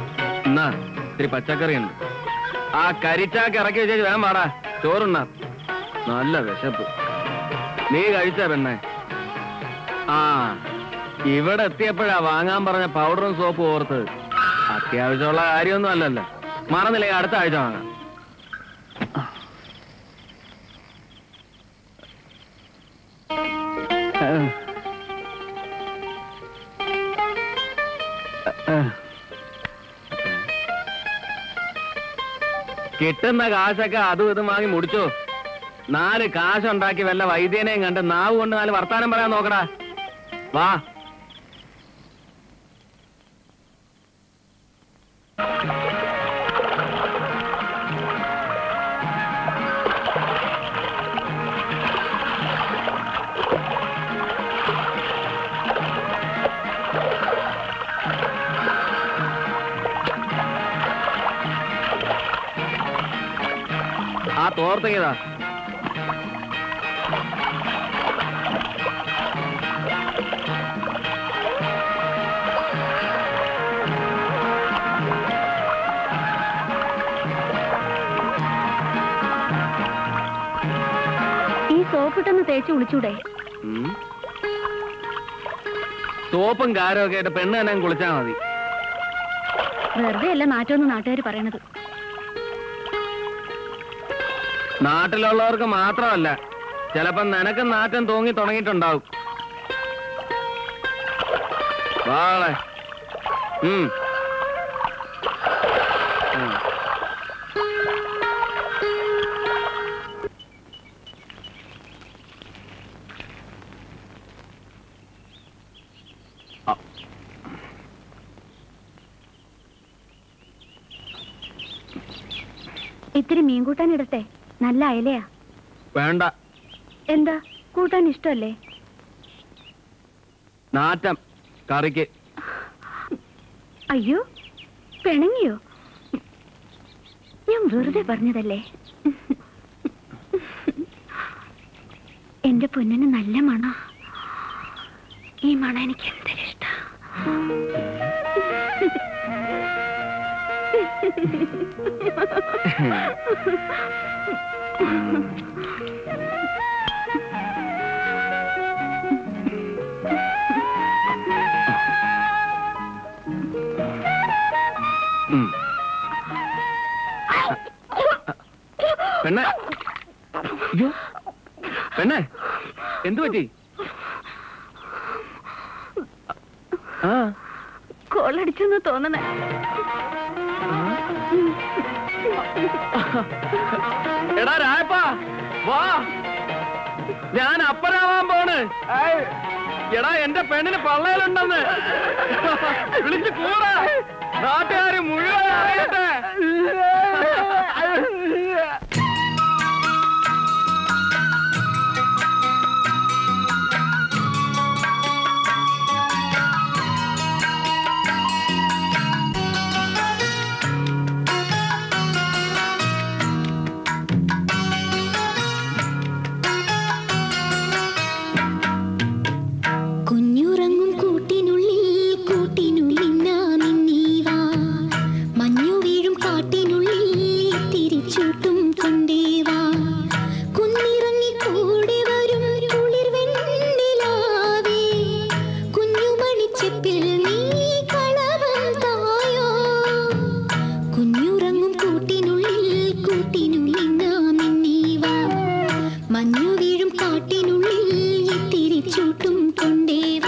ഇത്തിരി പച്ചക്കറി ഉണ്ട്. ആ കരിച്ചാക്ക് ഇറക്കി വെച്ചേച്ച് വേഗം വാടാ, ചോറുണ്ണ. നല്ല വിശപ്പ്. നീ കഴിച്ച പെണ്ണെ? ആ, ഇവിടെ എത്തിയപ്പോഴാ വാങ്ങാൻ പറഞ്ഞ പൗഡറും സോപ്പും ഓർത്തത്. അത്യാവശ്യമുള്ള കാര്യമൊന്നും അല്ലല്ലോ. മറന്നില്ലേ, അടുത്ത ആഴ്ച വാങ്ങാം. കിട്ടുന്ന കാശൊക്കെ അതും ഇതും വാങ്ങി മുടിച്ചോ. നാല് കാശുണ്ടാക്കി വല്ല വൈദ്യനെയും കണ്ട് നാവ് കൊണ്ട് നാല് വർത്താനം പറയാൻ നോക്കടാ. വാ. ആ തോർത്തങ്ങിയതാ. ഈ സോപ്പിട്ടൊന്ന് തേച്ച് കുളിച്ചൂടെ? സോപ്പും കാരമൊക്കെ ആയിട്ട് പെണ്ണ് തന്നെ കുളിച്ചാ മതി. വെറുതെ അല്ല നാറ്റോന്ന് നാട്ടുകാർ പറയണത്. നാട്ടിലുള്ളവർക്ക് മാത്രമല്ല, ചിലപ്പോ നിനക്ക് നാറ്റം തോന്നി തുടങ്ങിയിട്ടുണ്ടാവും. വാളെ. ഉം ഇത്തിരി മീൻ കൂട്ടാൻ ഇടട്ടെ? നല്ല അയലയാ. വേണ്ട. എന്താ, കൂട്ടാൻ ഇഷ്ടമല്ലേ? നാറ്റം കറിക്ക്. അയ്യോ, പിണങ്ങിയോ? ഞാൻ വെറുതെ പറഞ്ഞതല്ലേ. എന്റെ പൊന്നിന് നല്ല മണ. ഈ മണ എനിക്ക് എന്തൊരിഷ്ട. പെണ്ണെ, അയ്യോ പെണ്ണെ, എന്തു പറ്റി? ആ, കോളടിച്ചെന്ന് തോന്നണേ. എടാ രായപ്പാ, വാ, ഞാൻ അപ്പനാവാൻ പോണ്. എടാ, എന്റെ പെണ്ണിന് പള്ളയിലുണ്ടെന്ന് വിളിച്ചു കൂടാ. നാട്ടുകാര് മുഴുവൻ അറിയട്ടെ. കുഞ്ഞുറങ്ങും കൂട്ടിനുള്ളിൽ കൂട്ടിനുള്ളിൽ നാമിന്നീവാ, മഞ്ഞു വീഴും കാട്ടിനുള്ളിൽ തിരിച്ചൂട്ടും കൊണ്ടേവാ, കുന്നിറങ്ങി കൂടെ വരും കുളിർ വെണ്ണിലാവേ, കുഞ്ഞുമണിച്ചെപ്പിൽ നീ കളവം തായോ. കുഞ്ഞുറങ്ങും കൂട്ടിനുള്ളിൽ കൂട്ടിനുള്ളിൽ നാമിന്നീവാ, മഞ്ഞു വീഴും കാട്ടിനുള്ളിൽ തിരിച്ചൂട്ടും കൊണ്ടേവാ.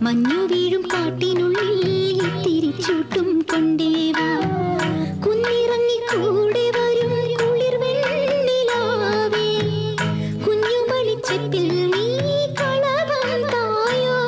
മഞ്ഞു വീഴും കാട്ടിനുള്ളിൽ ഇത്തിരി ചൂട്ടും കൊണ്ടേവാ കുന്നിറങ്ങി കൂടെ വരും കുളിർ വെണ്ണിലാവേ കുഞ്ഞു മണിച്ചെപ്പിൽ നീ കളവം തായോ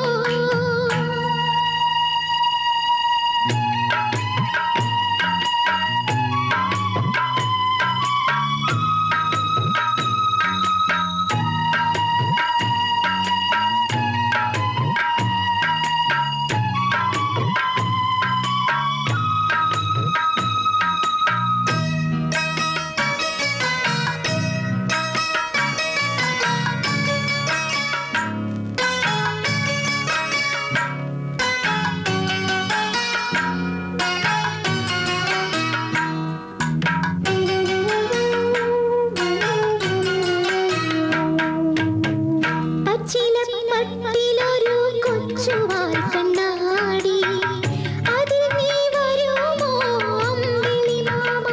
പച്ചിലപ്പട്ടിലൊരു കൊച്ചുവാൽ കണ്ണാടി അതിൽ നീ വരുമോ അമ്പിളി മാമാ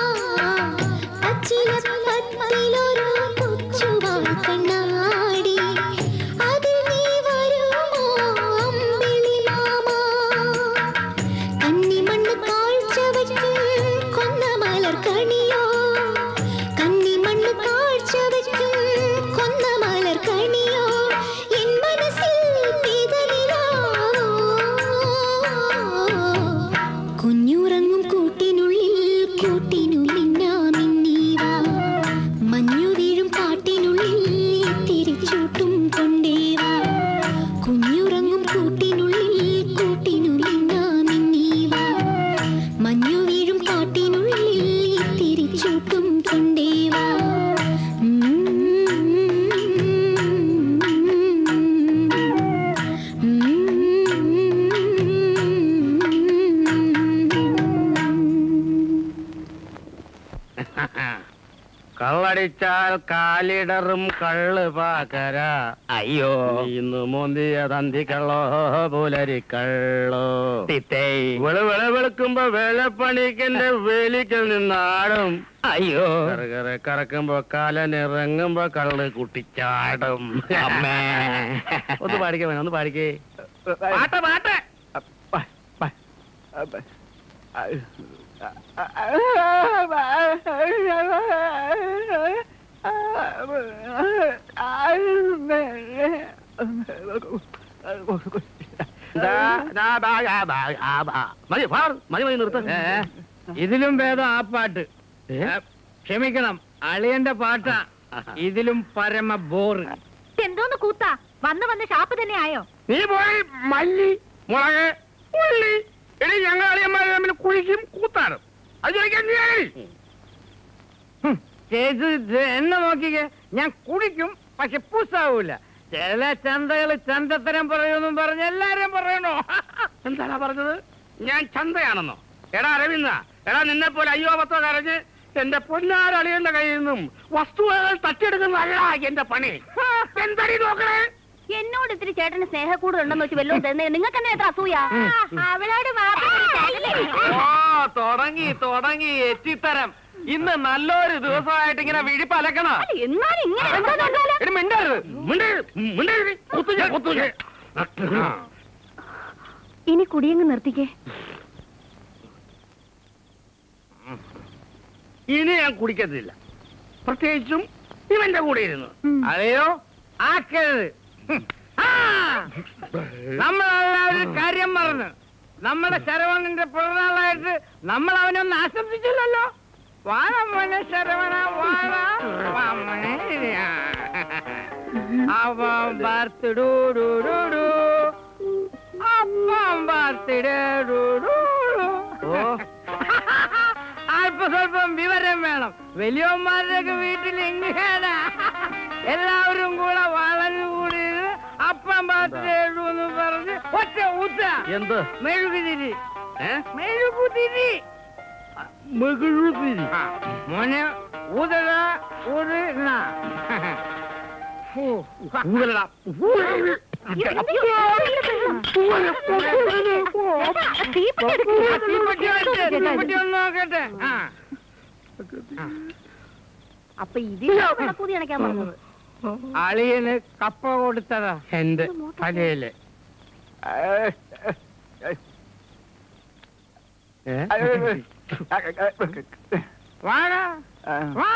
പച്ചിലപ്പട്ടിലൊരു കൊച്ചുവാൽ കണ്ണാടി അതിൽ നീ വരുമോ അമ്പിളി മാമാ കന്നിമണ്ണ് കാഴ്ച വയ്ക്കും കൊന്ന മലർ കണിയോ കന്നിമണ്ണ് കാഴ്ച വയ്ക്കും കൊന്ന മലർ കണിയോ എൻ മനസ്സിൽ പെയ്തനിലാവോ കുഞ്ഞുറങ്ങും കൂട്ടിനുള്ളിൽ കൂട്ടിനു മിന്നാ മിന്നീവാ മഞ്ഞു വീഴും കാട്ടിനുള്ളിൽ തിരിച്ചൂട്ടും കൊണ്ടേവാ കുഞ്ഞുറങ്ങും കൂട്ടിനുള്ളിൽ കൂട്ടിനു മിന്നാ മിന്നീവാ മഞ്ഞു വീഴും കാട്ടിനുള്ളിൽ തിരിച്ചൂട്ടും കൊണ്ടേവാ കള്ളടിച്ചാൽ കാലിടറും കള്ള് പാക്കര അയ്യോ ഇന്ന് മോന്തിയ തന്തി കള്ളോ പുലരി കള്ളോ തിത്തേ വെളു വെള വെളുക്കുമ്പോ വേലപ്പണിക്കെന്റെ വേലിക്കൽ നിന്നാടും അയ്യോ കറകറെ കറക്കുമ്പോ കാലനിറങ്ങുമ്പോ കള്ള് കുട്ടിച്ചാടും അമ്മേ ഒന്ന് പാടിക്കേ വേണം ഒന്ന് പാടിക്കേ പാട്ട പാട്ട മതി മതി മതി നിർത്ത ഇതിലും ഭേദം ആ പാട്ട് ക്ഷമിക്കണം അളിയന്റെ പാട്ടാ ഇതിലും പരമ ബോറ് എന്തോന്ന് കൂത്താ വന്ന് വന്ന് ഷാപ്പ് തന്നെ ആയോ നീ പോയി മല്ലി മുളക് ഉള്ളി ഇനി ഞങ്ങൾ അളിയന്മാരെ തമ്മിൽ കുഴിക്കും കൂത്താടും അത് ചോദിക്കാൻ നീ ആര്? ചേച്ചി എന്നെ നോക്കിക്കേ ഞാൻ കുടിക്കും പക്ഷെ പൂസാവൂല ചില ചന്തകള് ചന്തത്തരം പറയുമെന്നും പറഞ്ഞ് എല്ലാരും പറയണോ എന്താണ് പറഞ്ഞത്? ഞാൻ ചന്തയാണെന്നോ? എടാ അരവിന്ദ, എടാ നിന്നെ പോലെ അയ്യോ പത്തോ കരഞ്ഞ് എന്റെ പൊന്നാരളിയന്റെ കയ്യിൽ നിന്നും വസ്തുവകൾ തട്ടിയെടുക്കുന്നതല്ല എന്റെ പണി. എന്താടി നോക്കണേ? എന്നോട് ഇത്തിരി ചേട്ടന് സ്നേഹക്കൂടുണ്ടെന്ന് വെച്ച് വല്ലതും തന്നെ നിങ്ങൾക്ക് തന്നെ എത്ര അസൂയ അവളോട് ഓ തുടങ്ങി തുടങ്ങി എത്തിത്തരം. ഇന്ന് നല്ലൊരു ദിവസമായിട്ട് ഇങ്ങനെ വിഴിപ്പ് അലക്കണ. എന്നാലും ഇങ്ങനെ മിണ്ടരുത്, മിണ്ടരുത്, മിണ്ടരുത്. കുത്തു ഞാൻ, കുത്തു ഞാൻ. ഇനി കുടിയങ്ങ് നിർത്തിക്കേ. ഇനി ഞാൻ കുടിക്കത്തില്ല, പ്രത്യേകിച്ചും ഇവന്റെ കൂടെ ഇരുന്നു. അതെയോ ആക്കരുത്. നമ്മളെല്ലാവരും കാര്യം മറന്ന് നമ്മുടെ ശരവണന്റെ പിറന്നാളായിട്ട് നമ്മൾ അവനൊന്ന് ആശംസിച്ചില്ലല്ലോ. വാഴ മോനെ ശരവണ വാഴ വാമനെ അവൻ ബർത്ത്ഡൂ അപ്പം ബർത്ത്ഡേ അല്പ സ്വല്പം വിവരം വേണം. വലിയന്മാരുടെയൊക്കെ വീട്ടിൽ എങ്ങനെയാണ് എല്ലാവരും കൂടെ വളഞ്ഞുകൂടി അപ്പം ബർത്ത്ഡേ എന്ന് പറഞ്ഞ് ഒറ്റ ഊത്ത എന്ത് മെഴുകുതിരി മെഴുകുതിരി മെഴുകുതിരി മോനെ ഊതട ഊതട ഊതലടാ. നോക്കട്ടെ. അപ്പൊ ഇതിൽ കൂതി അണയ്ക്കാൻ പറഞ്ഞത് അളിയന് കപ്പ കൊടുത്തതാ എന്റെ തലയില്. വാടാ വാ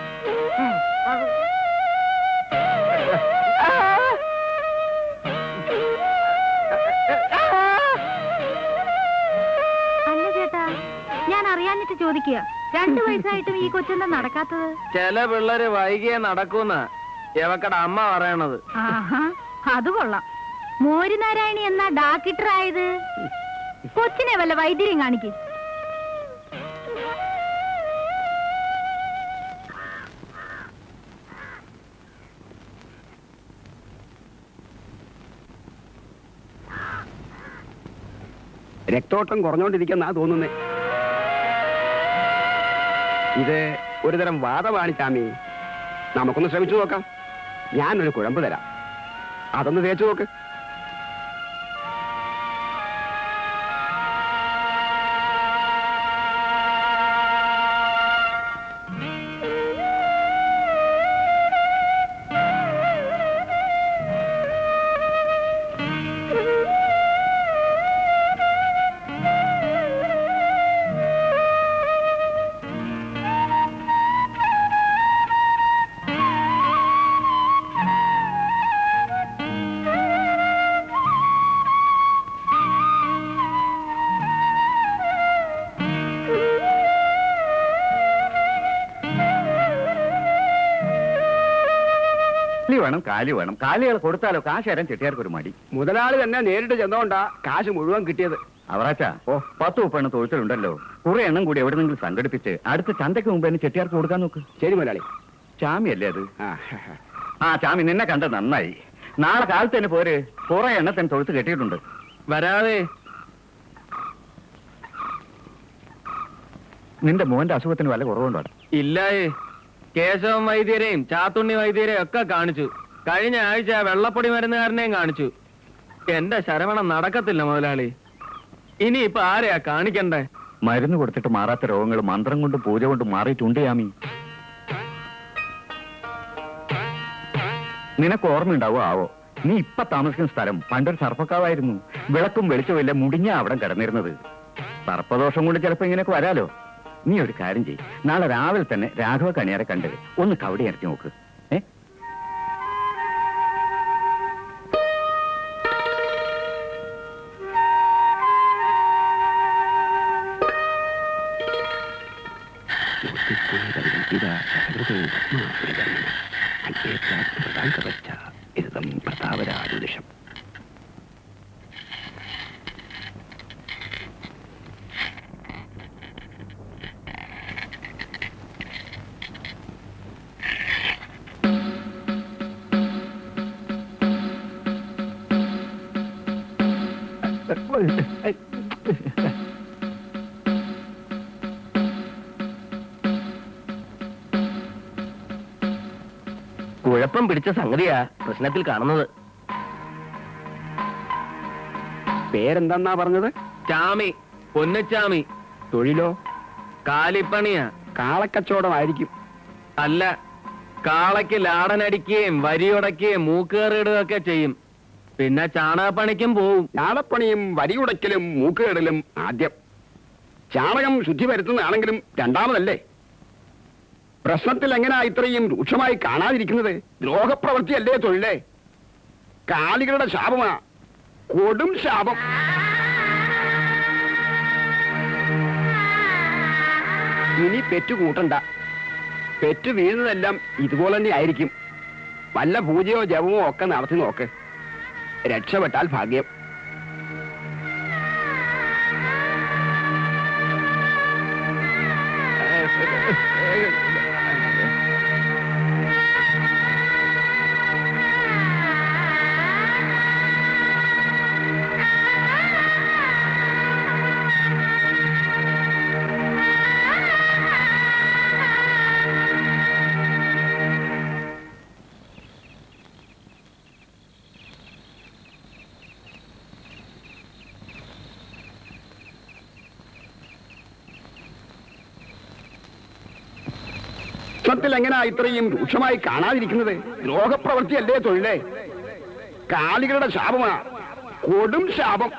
അല്ല ചേട്ടാ, ഞാൻ അറിയാഞ്ഞിട്ട് ചോദിക്കുക, രണ്ടു വയസ്സായിട്ടും ഈ കൊച്ചെന്താ നടക്കാത്തത്? ചില പിള്ളേര് വൈകിയേ നടക്കൂന്ന എവക്കട അമ്മ പറയണത്. ആഹാ, അത് കൊള്ളാം. മോരുനാരായണി എന്നാ ഡാക്ടർ ആയത്? കൊച്ചിനെ വല്ല വൈദ്യരും കാണിക്കും. രക്തോട്ടം കുറഞ്ഞോണ്ടിരിക്കുന്ന തോന്നുന്നേ. ഇത് ഒരുതരം വാദമാണ് ചാമി. നമുക്കൊന്ന് ശ്രമിച്ചു നോക്കാം. ഞാനൊരു കുഴമ്പ് തരാം, അതൊന്ന് തേച്ചു നോക്ക്. വേണം കാലി വേണം. കാലികൾ കൊടുത്താലോ കാശ് തരാൻ ചെട്ടിയാർക്ക് ഒരു മടി. മുതലാളി തന്നെ നേരിട്ട് ചെന്നോണ്ടാ കാശ് മുഴുവൻ കിട്ടിയത്. അവറാച്ചാ, ഓ പത്ത് മുപ്പെണ്ണം തൊഴുത്തിലുണ്ടല്ലോ, കുറെ എണ്ണം കൂടി എവിടെന്നെങ്കിലും സംഘടിപ്പിച്ച് അടുത്ത ചന്തയ്ക്ക് മുമ്പ് തന്നെ ചെട്ടിയാർക്ക് കൊടുക്കാൻ നോക്ക്. ശരി മുതലാളി. ചാമിയല്ലേ അത്? ആ ചാമി, നിന്നെ കണ്ടത് നന്നായി. നാളെ കാലത്ത് തന്നെ പോര്, കുറെ എണ്ണത്തിന് തൊഴുത്ത് കെട്ടിയിട്ടുണ്ട്. വരാതെ. നിന്റെ മോന്റെ അസുഖത്തിന് വല്ല കുറവുണ്ടോ? ഇല്ലായേ. കേശവൻ വൈദ്യരെയും ചാത്തുണ്ണി വൈദ്യരെയും ഒക്കെ കാണിച്ചു. കഴിഞ്ഞ ആഴ്ച വെള്ളപ്പൊടി മരുന്നുകാരനെയും കാണിച്ചു. എന്റെ ശരവണം നടക്കത്തില്ല മുതലാളി. ഇനി ഇപ്പൊ ആരെയാ കാണിക്കണ്ടേ? മരുന്ന് കൊടുത്തിട്ട് മാറാത്ത രോഗങ്ങൾ മന്ത്രം കൊണ്ടും പൂജ കൊണ്ടും മാറിയിട്ടുണ്ട് യാമി. നിനക്ക് ഓർമ്മയുണ്ടാവോ ആവോ, നീ ഇപ്പൊ താമസിക്കുന്ന സ്ഥലം പണ്ടൊരു സർപ്പക്കാവായിരുന്നു. വിളക്കും വെളിച്ചമില്ല, മുടിഞ്ഞ അവിടെ കിടന്നിരുന്നത്. സർപ്പദോഷം കൊണ്ട് ചിലപ്പോ ഇങ്ങനെയൊക്കെ വരാലോ. നീ ഒരു കാര്യം ചെയ്യ്, നാളെ രാവിലെ തന്നെ രാഘവ കണിയാരെ കണ്ട് ഒന്ന് കവടി ഇറക്കി നോക്ക്. ഏ പ്രതാപരാജുഷം കുഴപ്പം പിടിച്ച സംഗതിയാ പ്രശ്നത്തിൽ കാണുന്നത്. പേരെന്താ പറഞ്ഞത്? ചാമി, പൊന്നച്ചാമി. തൊഴിലോ? കാലിപ്പണിയാ. കാളക്കച്ചവടമായിരിക്കും. അല്ല, കാളയ്ക്ക് ലാടനടിക്കുകയും വരിയുടയ്ക്കുകയും മൂക്കേറിടുകയും ഒക്കെ ചെയ്യും. പിന്നെ ചാണകപ്പണിക്കും പോവും. ചാണപ്പണിയും വരിയുടയ്ക്കലും മൂക്കേടലും ആദ്യം. ചാണകം ശുദ്ധി വരുത്തുന്നതാണെങ്കിലും രണ്ടാമതല്ലേ. പ്രശ്നത്തിൽ എങ്ങനെയാ ഇത്രയും രൂക്ഷമായി കാണാതിരിക്കുന്നത്? ദ്രോഹപ്രവൃത്തിയല്ലേ തൊഴിലേ? കാലികളുടെ ശാപമാ, കൊടും ശാപം. ഇനി പെറ്റു കൂട്ടണ്ട. പെറ്റു വീഴുന്നതെല്ലാം ഇതുപോലെ തന്നെ ആയിരിക്കും. വല്ല പൂജയോ ജപമോ ഒക്കെ നടത്തി നോക്ക്. രക്ഷപ്പെട്ടാൽ ഭാഗ്യം. പ്രശ്നത്തിൽ എങ്ങനെയാ ഇത്രയും രൂക്ഷമായി കാണാതിരിക്കുന്നത്? ദ്രോഹപ്രവൃത്തിയല്ലേ തൊഴിലേ? കാലികളുടെ ശാപമാ, കൊടും ശാപം.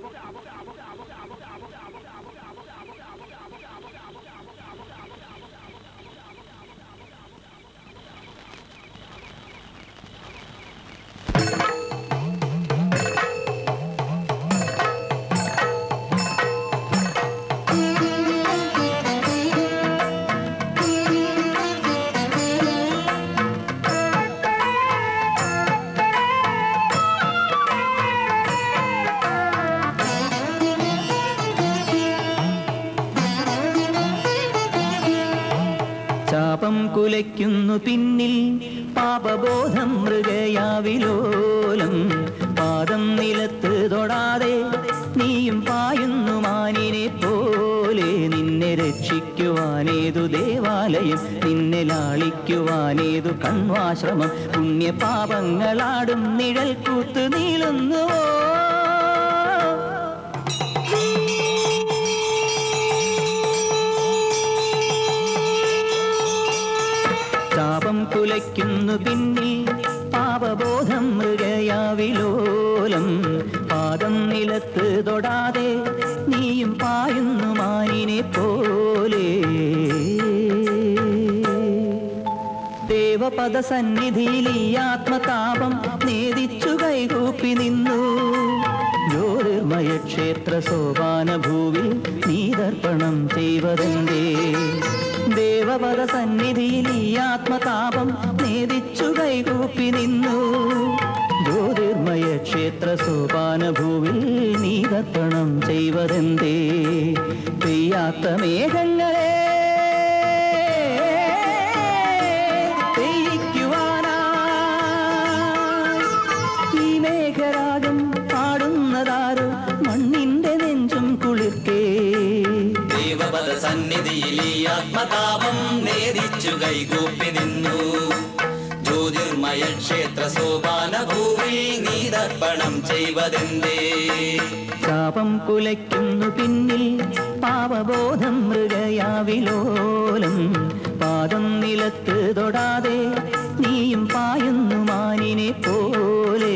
ശാപം കുലയ്ക്കുന്നു പിന്നിൽ പാപബോധം മൃഗയാവിലോലം പാദം നിലത്ത് തൊടാതെ നീയും പായുന്നു മാനിനെ പോലെ നിന്നെ രക്ഷിക്കുവാനേതു ദേവാലയം നിന്നെ ലാളിക്കുവാനേതു കണ്വാശ്രമം പുണ്യപാപങ്ങളാടും നിഴൽ കൂത്ത് നീളുന്നുവോ ശാപം കുലയ്ക്കുന്നു പിന്നിൽ പാപബോധം മൃഗയാവിലോലം പാദം നിലത്ത് തൊടാതെ നീയും പായുന്നു മാനിനെ പോലെ ദേവപദ സന്നിധിയിൽ ഈ ആത്മതാപം നേദിച്ചു കൈകൂപ്പി നിന്നു ജ്യോതിർമയ ക്ഷേത്ര സോപാന ഭൂവിൽ നീതർപ്പണം ചെയ്വതെന്തേ ദേവപദ സന്നിധിയിൽ ഈ ആത്മതാപം നേദിച്ചു കൈകൂപ്പി നിന്നു ജ്യോതിർമയ ക്ഷേത്ര സോപാന ഭൂവിൽ നീതർപ്പണം ചെയ്വതെന്തേ പെയ്യാത്ത മേഘങ്ങളെ പെയ്യിക്കുവാനായി ഈ മേഘരാഗം പാടുന്നതാരോ മണ്ണിന്റെ നെഞ്ചും കുളിർക്കേ ദേവപദ സന്നിധിയിൽ ഈ ആത്മതാപം നേദിച്ചു കൈകൂപ്പി നിന്നു ജ്യോതിർമയ ക്ഷേത്ര സോപാന ഭൂവിൽ നീതർപ്പണം ചെയ്വതെന്തേ ശാപം കുലയ്ക്കുന്നു പിന്നിൽ പാപബോധം മൃഗയാവിലോലം പാദം നിലത്ത് തൊടാതെ നീയും പായുന്നു മാനിനെ പോലെ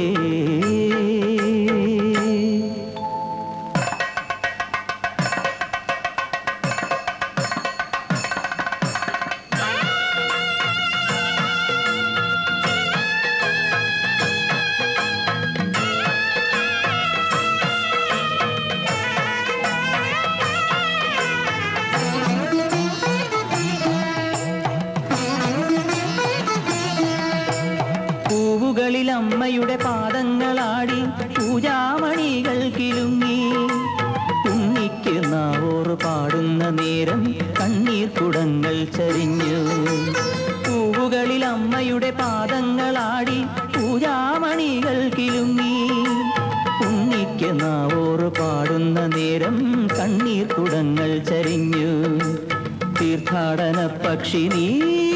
പൂവുകളിൽ അമ്മയുടെ പാദങ്ങളാടി പൂജാമണികൾ കിലുങ്ങി ഉണ്ണിക്ക് നാവോറ് പാടുന്ന നേരം കണ്ണീർ കുടങ്ങൾ ചരിഞ്ഞു പൂവുകളിൽ അമ്മയുടെ പാദങ്ങളാടി പൂജാമണികൾ കിലുങ്ങി ഉണ്ണിക്ക് നാവോറ് പാടുന്ന നേരം കണ്ണീർ കുടങ്ങൾ ചരിഞ്ഞു തീർത്ഥാടന പക്ഷി നീ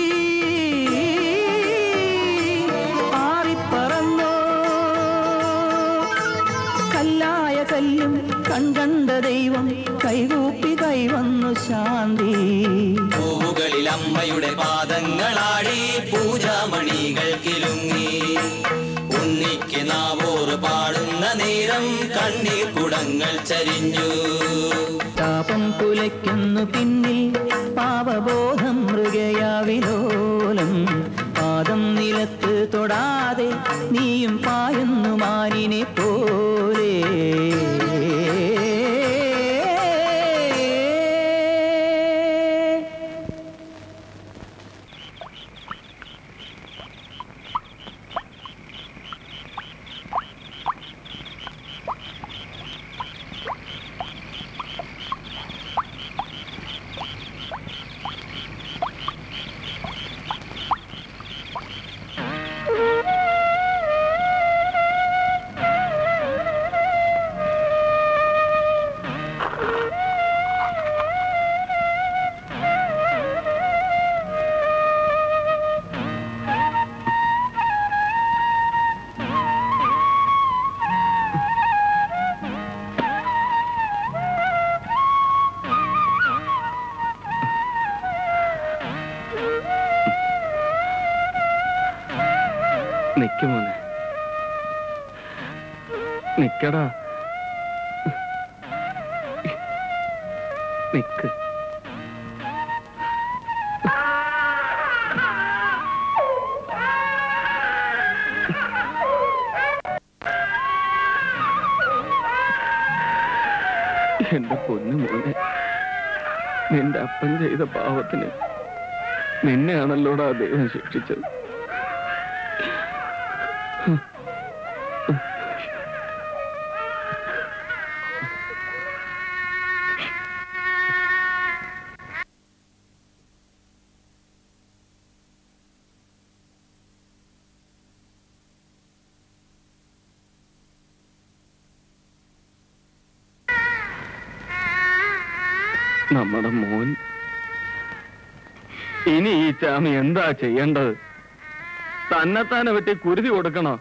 കല്ലായ കല്ലും കൺകണ്ട ദൈവം കൈകൂപ്പി കൈവന്നു ശാന്തി പൂവുകളിൽ അമ്മയുടെ പാദങ്ങളാടി പൂജാമണികൾ കിലുങ്ങി ഉണ്ണിക്ക് നാവോറ് പാടുന്ന നേരം കണ്ണീർ കുടങ്ങൾ ചരിഞ്ഞു താപം കുലയ്ക്കുന്നു പിന്നിൽ പാപബോധം മൃഗയാവിലോലം പാദം നിലത്ത് തൊടാതെ നീയും പായുന്നു മാനിനെ പോലെ നിക്കടാ, നിക്ക്. എന്റെ പൊന്നു മോനെ, നിന്റെ അപ്പൻ ചെയ്ത പാവത്തിന് നിന്നെയാണല്ലോടാ ദൈവം ശിക്ഷിച്ചത്. നമ്മുടെ മോൻ ഇനി ഈ ചാമി എന്താ ചെയ്യേണ്ടത്? തന്നെത്താനെ വെട്ടി കുരുതി കൊടുക്കണോ?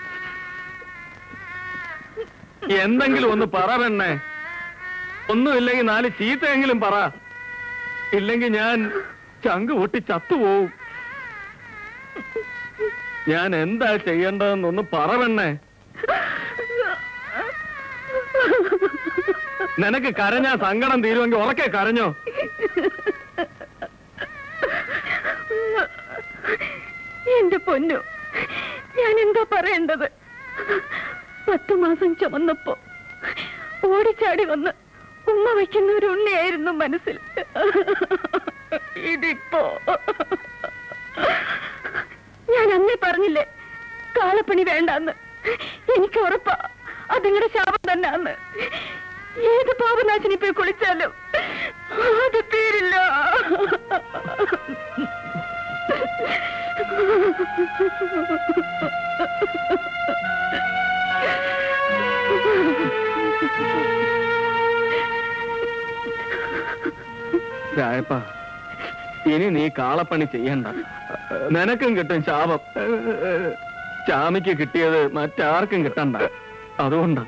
എന്തെങ്കിലും ഒന്ന് പറ പെണ്ണേ. ഒന്നുമില്ലെങ്കിൽ നാല് ചീത്തയെങ്കിലും പറ. ഇല്ലെങ്കിൽ ഞാൻ ചങ്ക് പൊട്ടി ചത്തുപോവും. ഞാൻ എന്താ ചെയ്യേണ്ടതെന്നൊന്ന് പറ പെണ്ണേ. നിനക്ക് കരഞ്ഞാ സങ്കടം തീരുമെങ്കിൽ ഉറക്കെ കരഞ്ഞോ? എന്റെ പൊന്നു, ഞാൻ എന്താ പറയേണ്ടത്? പത്തു മാസം ചുമന്നപ്പോ ഓടിച്ചാടി വന്ന് ഉമ്മ വയ്ക്കുന്ന ഒരു ഉണ്ണിയായിരുന്നു മനസ്സിൽ. ഇതിപ്പോ ഞാൻ അന്നേ പറഞ്ഞില്ലേ കാളപ്പണി വേണ്ടാന്ന്. എനിക്ക് ഉറപ്പാ അതിങ്ങളുടെ ശാപം തന്നെയാന്ന്. ഏത് പാപനാശിനി പോയി കുളിച്ചാലും അത് തീരില്ല. രായപ്പ, ഇനി നീ കാളപ്പണി ചെയ്യണ്ട. നിനക്കും കിട്ടും ശാപം. ചാമിക്ക് കിട്ടിയത് മറ്റാർക്കും കിട്ടണ്ട. അതുകൊണ്ടാ.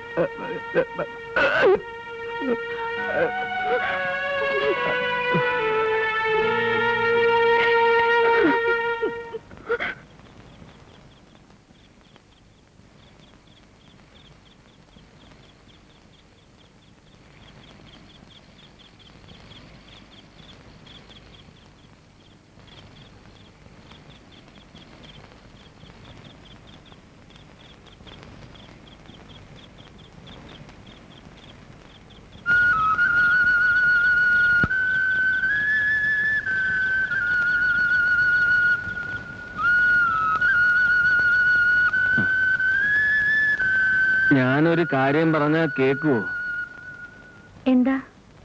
ഞാനൊരു കാര്യം പറഞ്ഞാ കേക്കുവോ? എന്താ?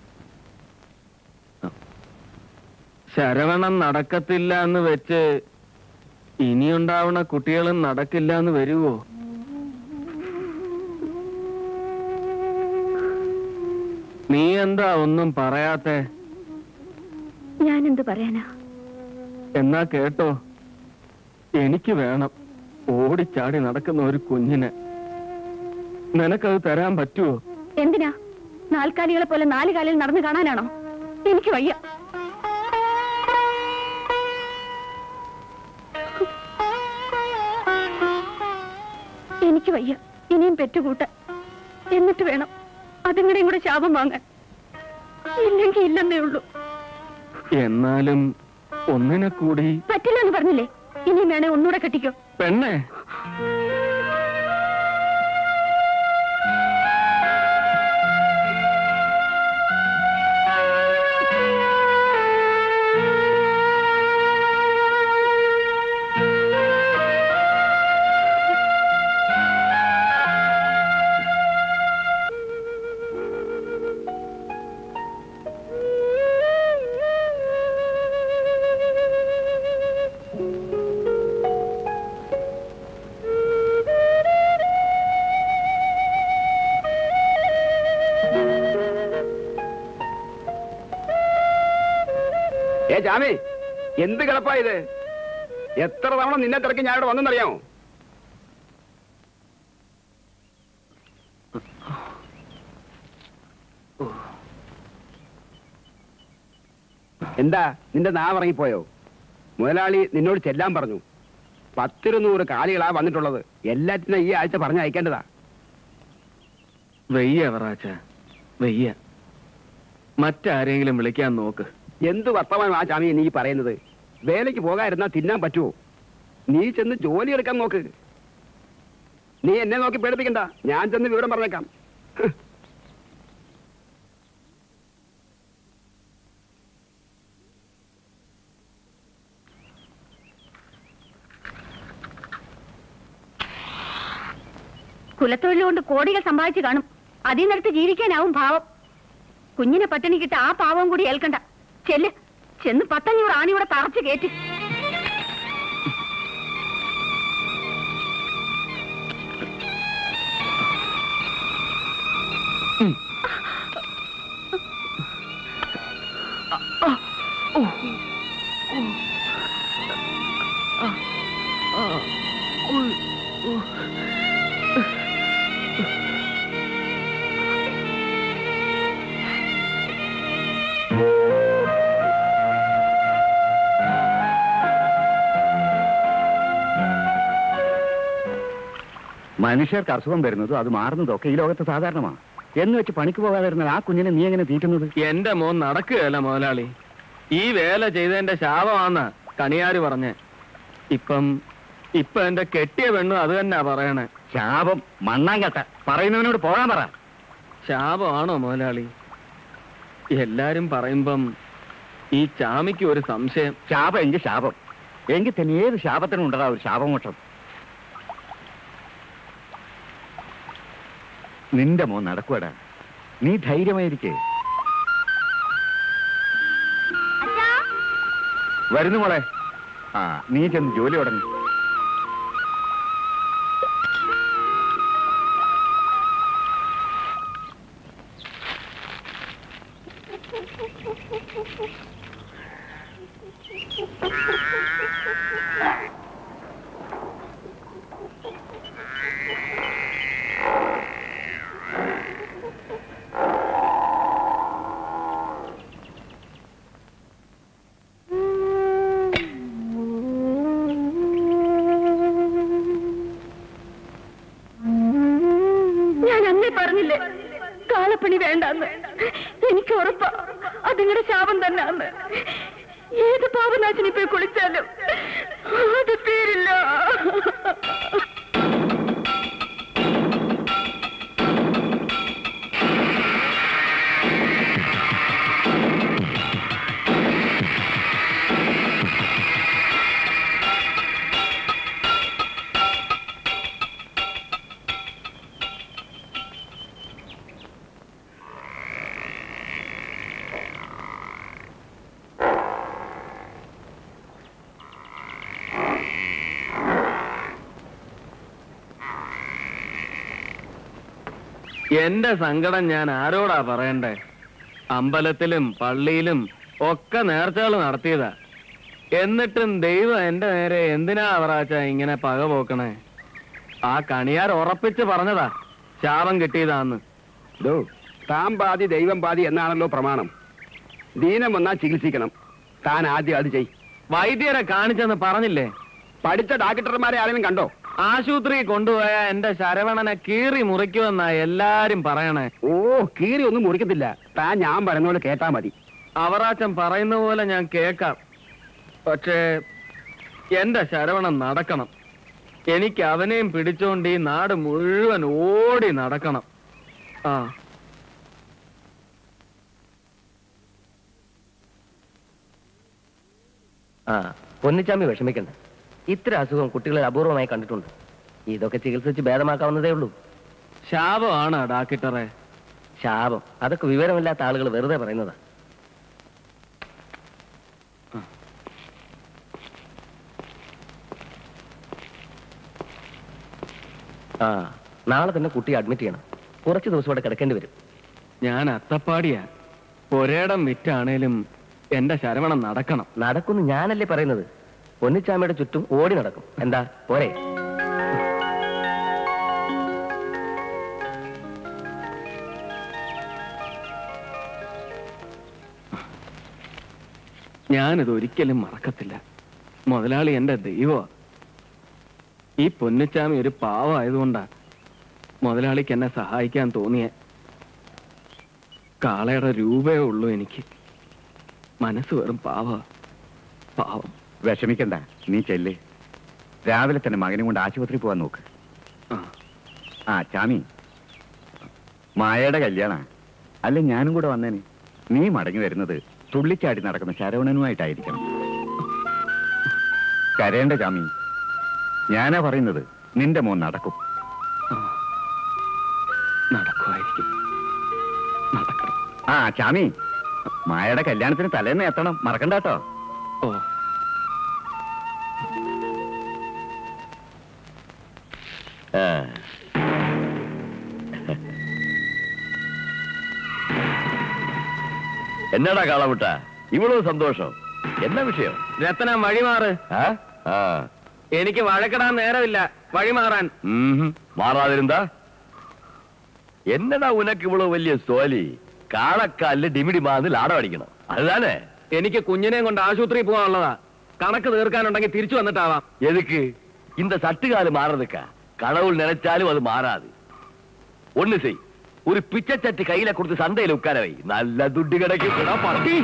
ശരവണം നടക്കത്തില്ല എന്ന് വെച്ച് ഇനിയുണ്ടാവണ കുട്ടികളും നടക്കില്ല എന്ന് വരുവോ? നീ എന്താ ഒന്നും പറയാത്തെ? ഞാനെന്ത് പറയാനാ? എന്നാ കേട്ടോ, എനിക്ക് വേണം ഓടിച്ചാടി നടക്കുന്ന ഒരു കുഞ്ഞിനെ. നിനക്കത് തരാൻ പറ്റുമോ? എന്തിനാ? നാൽക്കാലികളെ പോലെ നാല് കാലിൽ നടന്നു കാണാനാണോ? എനിക്ക് വയ്യ. എനിക്ക് വയ്യ ഇനിയും പെറ്റുകൂട്ടാൻ. എന്നിട്ട് വേണം അതുങ്ങളുടെയും കൂടെ ശാപം വാങ്ങാൻ. ഇല്ലെങ്കിൽ ഇല്ലെന്നേ ഉള്ളൂ. എന്നാലും ഒന്നിനെ കൂടി പറ്റില്ല എന്ന് പറഞ്ഞില്ലേ? ഇനിയും വേണേ ഒന്നുകൂടെ കെട്ടിക്കോ. പെണ്ണേ, ഏ ജാമി, എന്ത് കിടപ്പാ ഇത്? എത്ര തവണ നിന്നെ തിരക്കി ഞാൻ ഇവിടെ വന്നെന്നറിയാമോ? എന്താ നിന്റെ നാവ് ഇറങ്ങിപ്പോയോ? മുതലാളി നിന്നോട് ചെല്ലാൻ പറഞ്ഞു. പത്തിരുന്നൂറ് കാലികളാ വന്നിട്ടുള്ളത്. എല്ലാറ്റിനും ഈ ആഴ്ച പറഞ്ഞ് അയക്കേണ്ടതാ. വെയ്യ അവറാച്ച വെയ്യ. മറ്റാരെങ്കിലും വിളിക്കാൻ നോക്ക്. എന്ത് വർത്തമാനം ആ ചാമി നീ പറയുന്നത്? വേലയ്ക്ക് പോകാതിരുന്നാ തിന്നാൻ പറ്റുമോ? നീ ചെന്ന് ജോലി എടുക്കാൻ നോക്ക്. നീ എന്നെ നോക്കി പേടിപ്പിക്കണ്ട, ഞാൻ ചെന്ന് വിവരം പറഞ്ഞേക്കാം. കുലത്തൊഴിൽ കൊണ്ട് കോടികൾ സമ്പാദിച്ചു കാണും. അതിൽ നിന്നെടുത്ത് ജീവിക്കാനാവും ഭാവം. കുഞ്ഞിനെ പട്ടിണി കിട്ട ആ പാവം കൂടി ഏൽക്കണ്ട. ചെല്ല്, ചെന്ന് പത്തഞ്ഞൂറ് ആണിയുടെ തറച്ച് കയറ്റി. മനുഷ്യർക്ക് അസുഖം വരുന്നതും അത് മാറുന്നതൊക്കെ ഈ ലോകത്ത് സാധാരണമാണ്. എന്ന് വെച്ച് പണിക്ക് പോകാതിരുന്നത് ആ കുഞ്ഞിനെ നീ എങ്ങനെ തീറ്റുന്നത്? എന്റെ മോൻ നടക്കുകയല്ല മുതലാളി. ഈ വേല ചെയ്തതിന്റെ ശാപമാന്ന കണിയാര് പറഞ്ഞേ. ഇപ്പം ഇപ്പൊ എന്റെ കെട്ടിയ പെണ്ണും അത് തന്നെയാ പറയണേ. ശാപം മണ്ണാങ്കട്ട, പറയുന്നവനോട് പോകാൻ പറ. ശാപമാണോ മുതലാളി? എല്ലാരും പറയുമ്പം ഈ ചാമിക്ക് ഒരു സംശയം. ശാപം എങ്കിൽ ശാപം, എങ്കിൽ തന്നെ ഏത് ശാപത്തിനും ഉണ്ടാകാം ഒരു ശാപമോക്ഷം. നിന്റെ മോൻ നടക്കുവടാ, നീ ധൈര്യമായിരിക്കേ. വരുന്നു മോളെ. ആ, നീ ചെന്ന് ജോലി തുടങ്ങി. പറഞ്ഞില്ലേ കാളപ്പണി വേണ്ടെന്ന്? എനിക്ക് ഉറപ്പാ അത് നിങ്ങളുടെ ശാപം തന്നെയാന്ന്. ഏത് പാപനാശിനി പോയി കുളിച്ചാലും അത് തീരില്ല. എന്റെ സങ്കടം ഞാൻ ആരോടാ പറയണ്ടേ? അമ്പലത്തിലും പള്ളിയിലും ഒക്കെ നേർച്ചകൾ നടത്തിയതാ. എന്നിട്ടും ദൈവം എന്റെ നേരെ എന്തിനാ അവറാച്ച ഇങ്ങനെ പക പോക്കണേ? ആ കണിയാർ ഉറപ്പിച്ച് പറഞ്ഞതാ ശാപം കിട്ടിയതാന്ന്. താൻ പാതി ദൈവം പാതി എന്നാണല്ലോ പ്രമാണം. ദീനം വന്നാ ചികിത്സിക്കണം. താൻ ആദ്യം അത് ചെയ്. വൈദ്യരെ കാണിച്ചെന്ന് പറഞ്ഞില്ലേ? പഠിച്ച ഡോക്ടർമാരെ ആരെങ്കിലും കണ്ടോ? ആശുപത്രി കൊണ്ടുപോയ എന്റെ ശരവണനെ കീറി മുറിക്കുമെന്നാ എല്ലാരും പറയണേ. ഓ, കീറി ഒന്നും മുറിക്കത്തില്ല. താൻ ഞാൻ പറയുന്ന പോലെ കേട്ടാ മതി. അവറാച്ചൻ പറയുന്ന പോലെ ഞാൻ കേക്കാം. പക്ഷേ എന്റെ ശരവണൻ നടക്കണം. എനിക്ക് അവനെയും പിടിച്ചോണ്ട് ഈ നാട് മുഴുവൻ ഓടി നടക്കണം. ആ ആ പൊന്നിച്ചാമി വിഷമിക്കണ്ട. ഇത്ര അസുഖം കുട്ടികളിൽ അപൂർവമായി കണ്ടിട്ടുണ്ട്. ഇതൊക്കെ ചികിത്സിച്ച് ഭേദമാക്കാവുന്നതേ ഉള്ളൂ. ശാപമാണ് ഡാക്ടറെ. ശാപം അതൊക്കെ വിവരമില്ലാത്ത ആളുകൾ വെറുതെ പറയുന്നതാ. ആ നാളെ തന്നെ കുട്ടിയെ അഡ്മിറ്റ് ചെയ്യണം. കുറച്ച് ദിവസം ഇവിടെ കിടക്കേണ്ടി വരും. ഞാൻ അത്തപ്പാടിയാ. ഒരേടം വിറ്റാണേലും എന്റെ ശരവണം നടക്കണം. നടക്കുന്നു ഞാനല്ലേ പറയുന്നത്. പൊന്നിച്ചാമയുടെ ചുറ്റും ഓടി നടക്കും. എന്താ പോരെ? ഞാനിത് ഒരിക്കലും മറക്കത്തില്ല. മുതലാളി എന്റെ ദൈവമാ. ഈ പൊന്നിച്ചാമി ഒരു പാവമായതുകൊണ്ടാ മുതലാളിക്ക് എന്നെ സഹായിക്കാൻ തോന്നിയ കാളയുടെ രൂപയേ ഉള്ളൂ എനിക്ക്. മനസ്സ് വെറും പാവ പാവം. വിഷമിക്കണ്ട, നീ ചെല്ല്. രാവിലെ തന്നെ മകനും കൊണ്ട് ആശുപത്രി പോവാൻ നോക്ക്. ആ ചാമി, മായയുടെ കല്യാണ അല്ല ഞാനും കൂടെ വന്നേനെ. നീ മടങ്ങി വരുന്നത് തുള്ളിച്ചാടി നടക്കുന്ന ശരവണനുമായിട്ടായിരിക്കണം. കരയേണ്ട ചാമി, ഞാനാ പറയുന്നത്, നിന്റെ മോൻ നടക്കും. നടക്കുമായിരിക്കും. നടക്കണം. ആ ചാമി, മായയുടെ കല്യാണത്തിന് തലേന്ന് എത്തണം, മറക്കണ്ട കേട്ടോ. ഓ എന്നാടാ കാളമുട്ട ഇവളോ സന്തോഷം? എന്നാ വിഷയം? രത്തനം വഴിമാറ്. എനിക്ക് വഴക്കിടാൻ നേരമില്ല, വഴിമാറാൻ. മാറാതിരുന്നാ എന്നടാ ഉനക്ക് ഇവളോ വലിയ സോലി? കാളക്കാലില് ഡിമിഡി മാന്ന് ലാടം അടിക്കണം, അതുതാനേ? എനിക്ക് കുഞ്ഞിനെയും കൊണ്ട് ആശുപത്രി പോകാനുള്ളതാ. കണക്ക് തീർക്കാനുണ്ടെങ്കിൽ തിരിച്ചു വന്നിട്ടാവാം. എതുക്ക് இந்த சட்டுகாலு மாறதுக்கா? கடவுள் நினைச்சாலும் அது மாறாது. ஒண்ணு செய், ஒரு பிச்சைச்சட்டி கையில கொடுத்து சந்தையில உட்கார வை, நல்ல துட்டு கிடைக்கும். பட்டி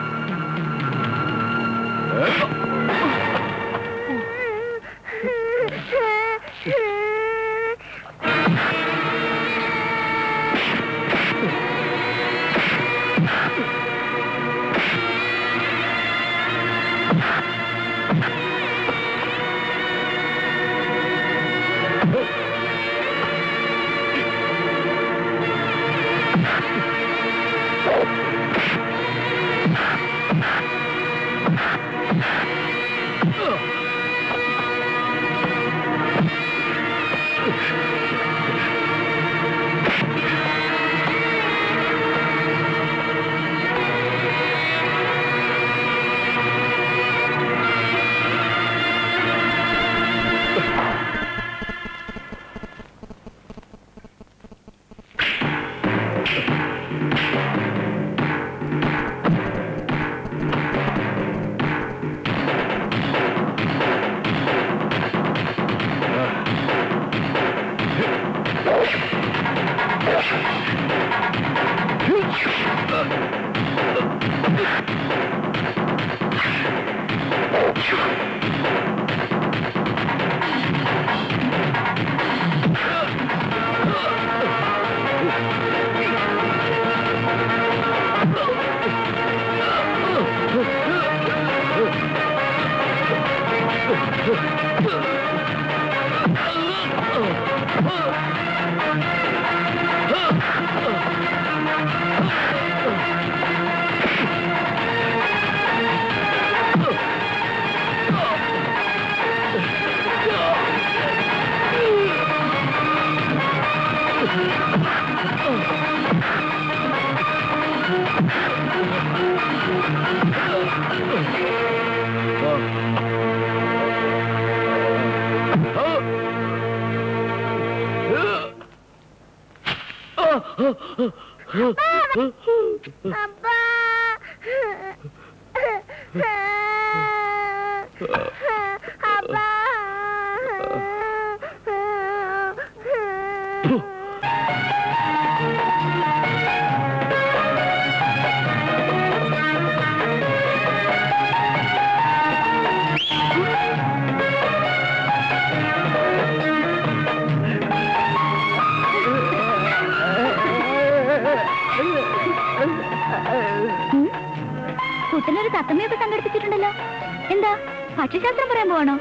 കുട്ടനൊരു തത്തമ്മയൊക്കെ സംഘടിപ്പിച്ചിട്ടുണ്ടല്ലോ. എന്താ ഭക്ഷ്യശാസ്ത്രം പറയാൻ പോവാണോ?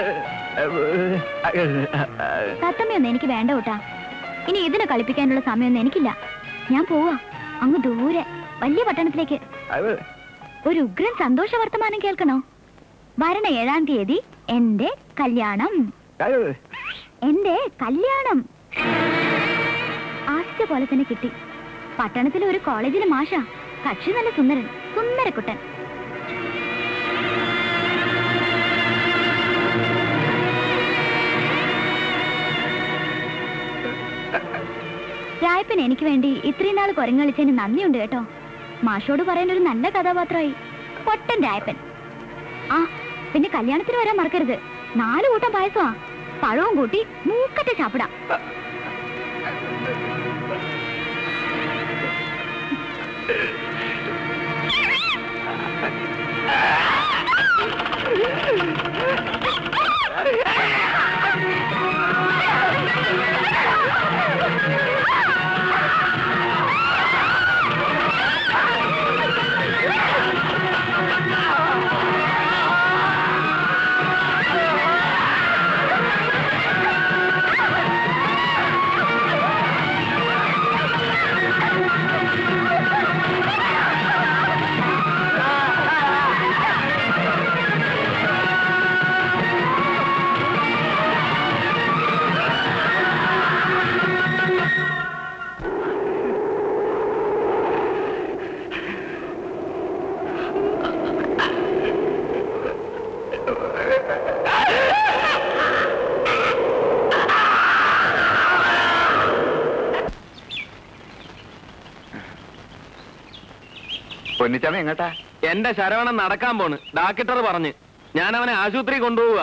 തത്തമ്മയൊന്നും എനിക്ക് വേണ്ട കൂട്ടാ. ഇനി ഇതിനെ കളിപ്പിക്കാനുള്ള സമയമൊന്നും എനിക്കില്ല. ഞാൻ പോവാ അങ്ങ് ദൂരെ വലിയ പട്ടണത്തിലേക്ക്. ഒരു ഉഗ്രൻ സന്തോഷ വർത്തമാനം കേൾക്കണോ? വരണ ഏഴാം തീയതി എന്റെ കല്യാണം. എന്റെ കല്യാണം ആശിച്ച പോലെ തന്നെ കിട്ടി. പട്ടണത്തിലെ ഒരു കോളേജിലെ മാഷ. കക്ഷി നല്ല സുന്ദരൻ, സുന്ദരക്കുട്ടൻ. രായപ്പൻ എനിക്ക് വേണ്ടി ഇത്രയും നാൾ കുരങ്ങളിച്ചതിന് നന്ദിയുണ്ട് കേട്ടോ. മാഷോട് പറയാൻ ഒരു നല്ല കഥാപാത്രമായി. പൊട്ടൻ രായപ്പൻ. ആ പിന്നെ കല്യാണത്തിന് വരാൻ മറക്കരുത്. നാല് കൂട്ടം പായസമാ. പഴവും കൂട്ടി മൂക്കറ്റ ചാപ്പിടാം. പൊന്നിച്ചാമി എങ്ങട്ടാ? എന്റെ ശരവണൻ നടക്കാൻ പോണ്. ഡാക്ടർ പറഞ്ഞ് ഞാൻ അവനെ ആശുപത്രി കൊണ്ടുപോവുക.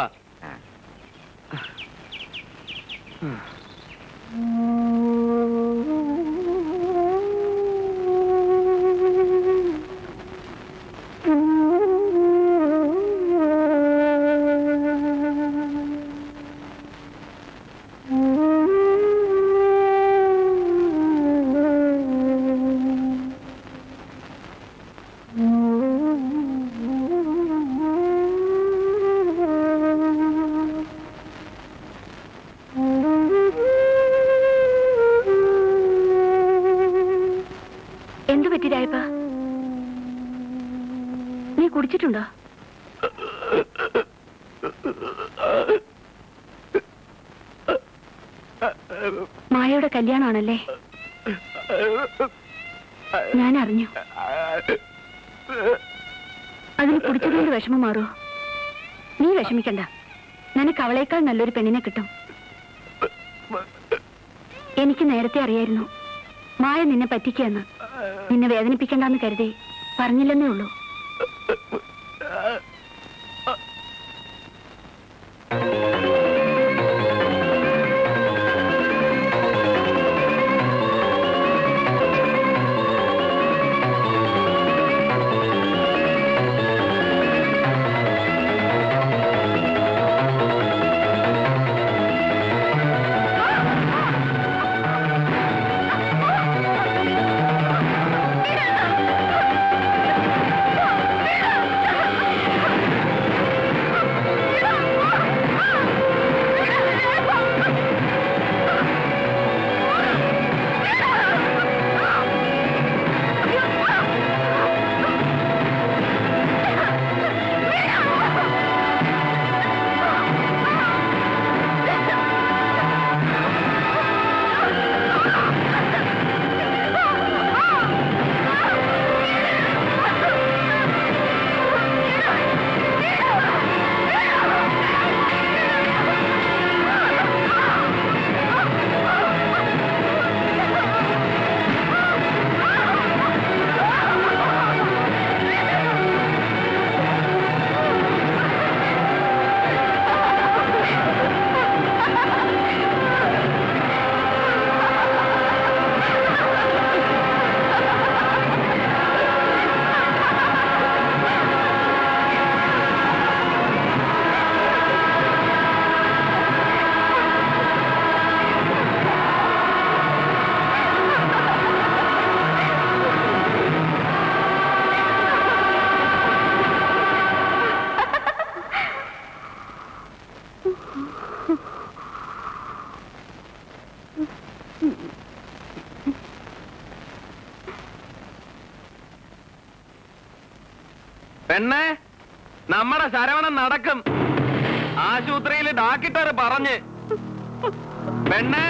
എന്തു പറ്റി രായപ്പ? നീ കുടിച്ചിട്ടുണ്ടോ? മായയുടെ കല്യാണമാണല്ലേ? ഞാൻ അറിഞ്ഞു. അതിന് കുടിച്ചതുകൊണ്ട് വിഷമം മാറൂ? നീ വിഷമിക്കണ്ട. നിനക്ക് അവളേക്കാൾ നല്ലൊരു പെണ്ണിനെ കിട്ടും. എനിക്ക് നേരത്തെ അറിയായിരുന്നു മായ നിന്നെ പറ്റിക്കുകയെന്ന്. നിന്നെ വേദനിപ്പിക്കണ്ടെന്ന് കരുതി പറഞ്ഞില്ലെന്നേ ഉള്ളൂ. പെണ്ണേ, നമ്മുടെ ശരവണൻ നടക്കും. ആശുപത്രിയിൽ ഡാക്ടർ പറഞ്ഞ്. പെണ്ണേ,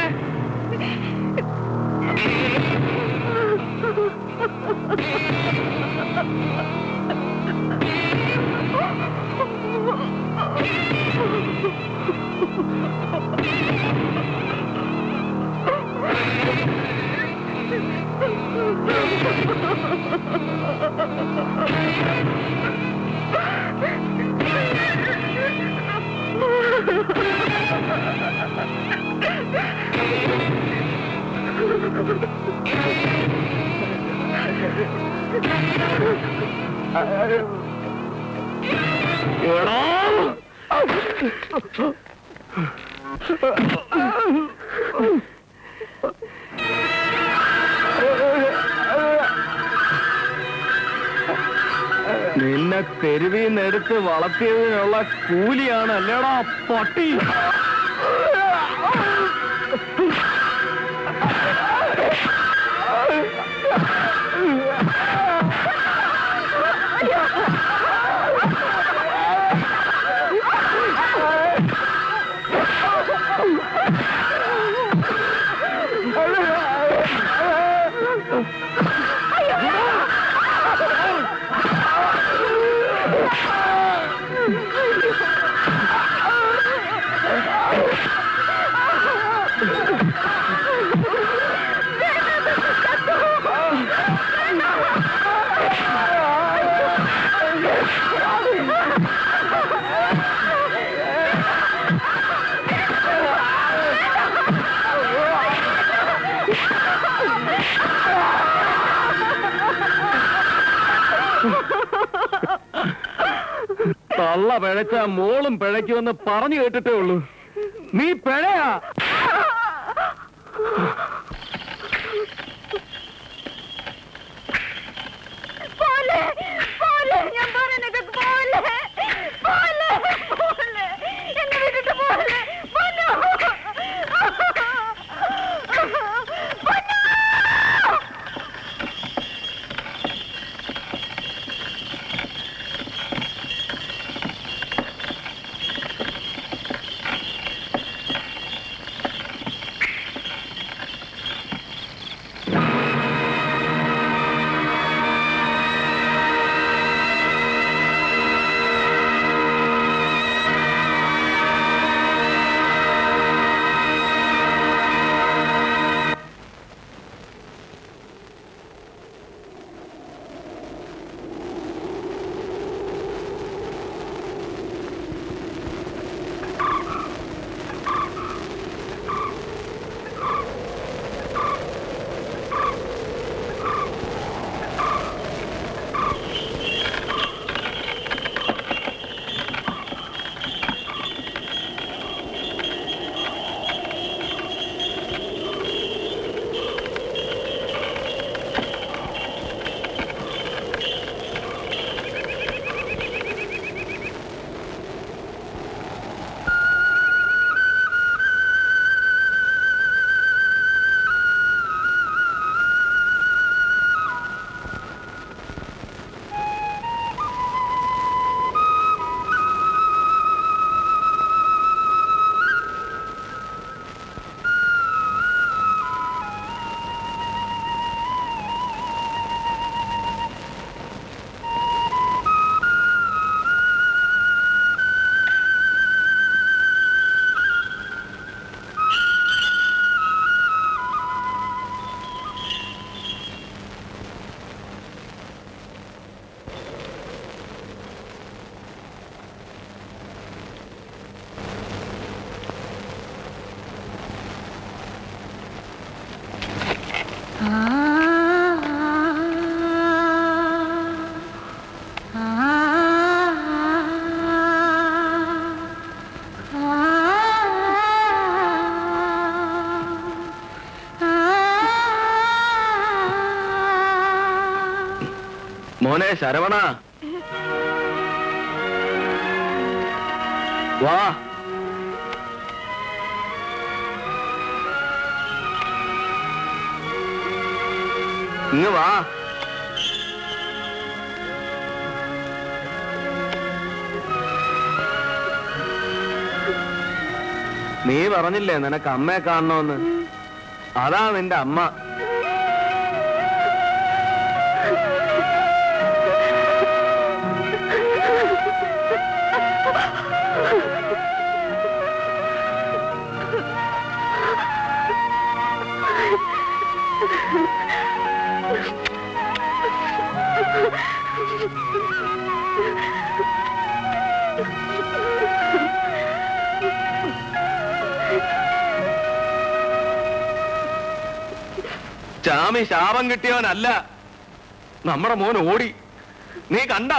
നിന്നെ തെരുവിൽ നിന്ന് എടുത്ത് വളർത്തിയതിനുള്ള കൂലിയാണ് അല്ലേടാ പട്ടി. തള്ള പിഴച്ച മോളും പിഴയ്ക്കുമെന്ന് പറഞ്ഞു കേട്ടിട്ടേ ഉള്ളൂ. നീ പിഴയാ. മോനെ ശരവണ, വാ. ഇങ്ങ് വാ. നീ പറഞ്ഞില്ലേ നിനക്ക് അമ്മയെ കാണണമെന്ന്? അതാ നിന്റെ അമ്മ. ചാമി ശാപം കിട്ടിയവനല്ല. നമ്മുടെ മോൻ ഓടി. നീ കണ്ട?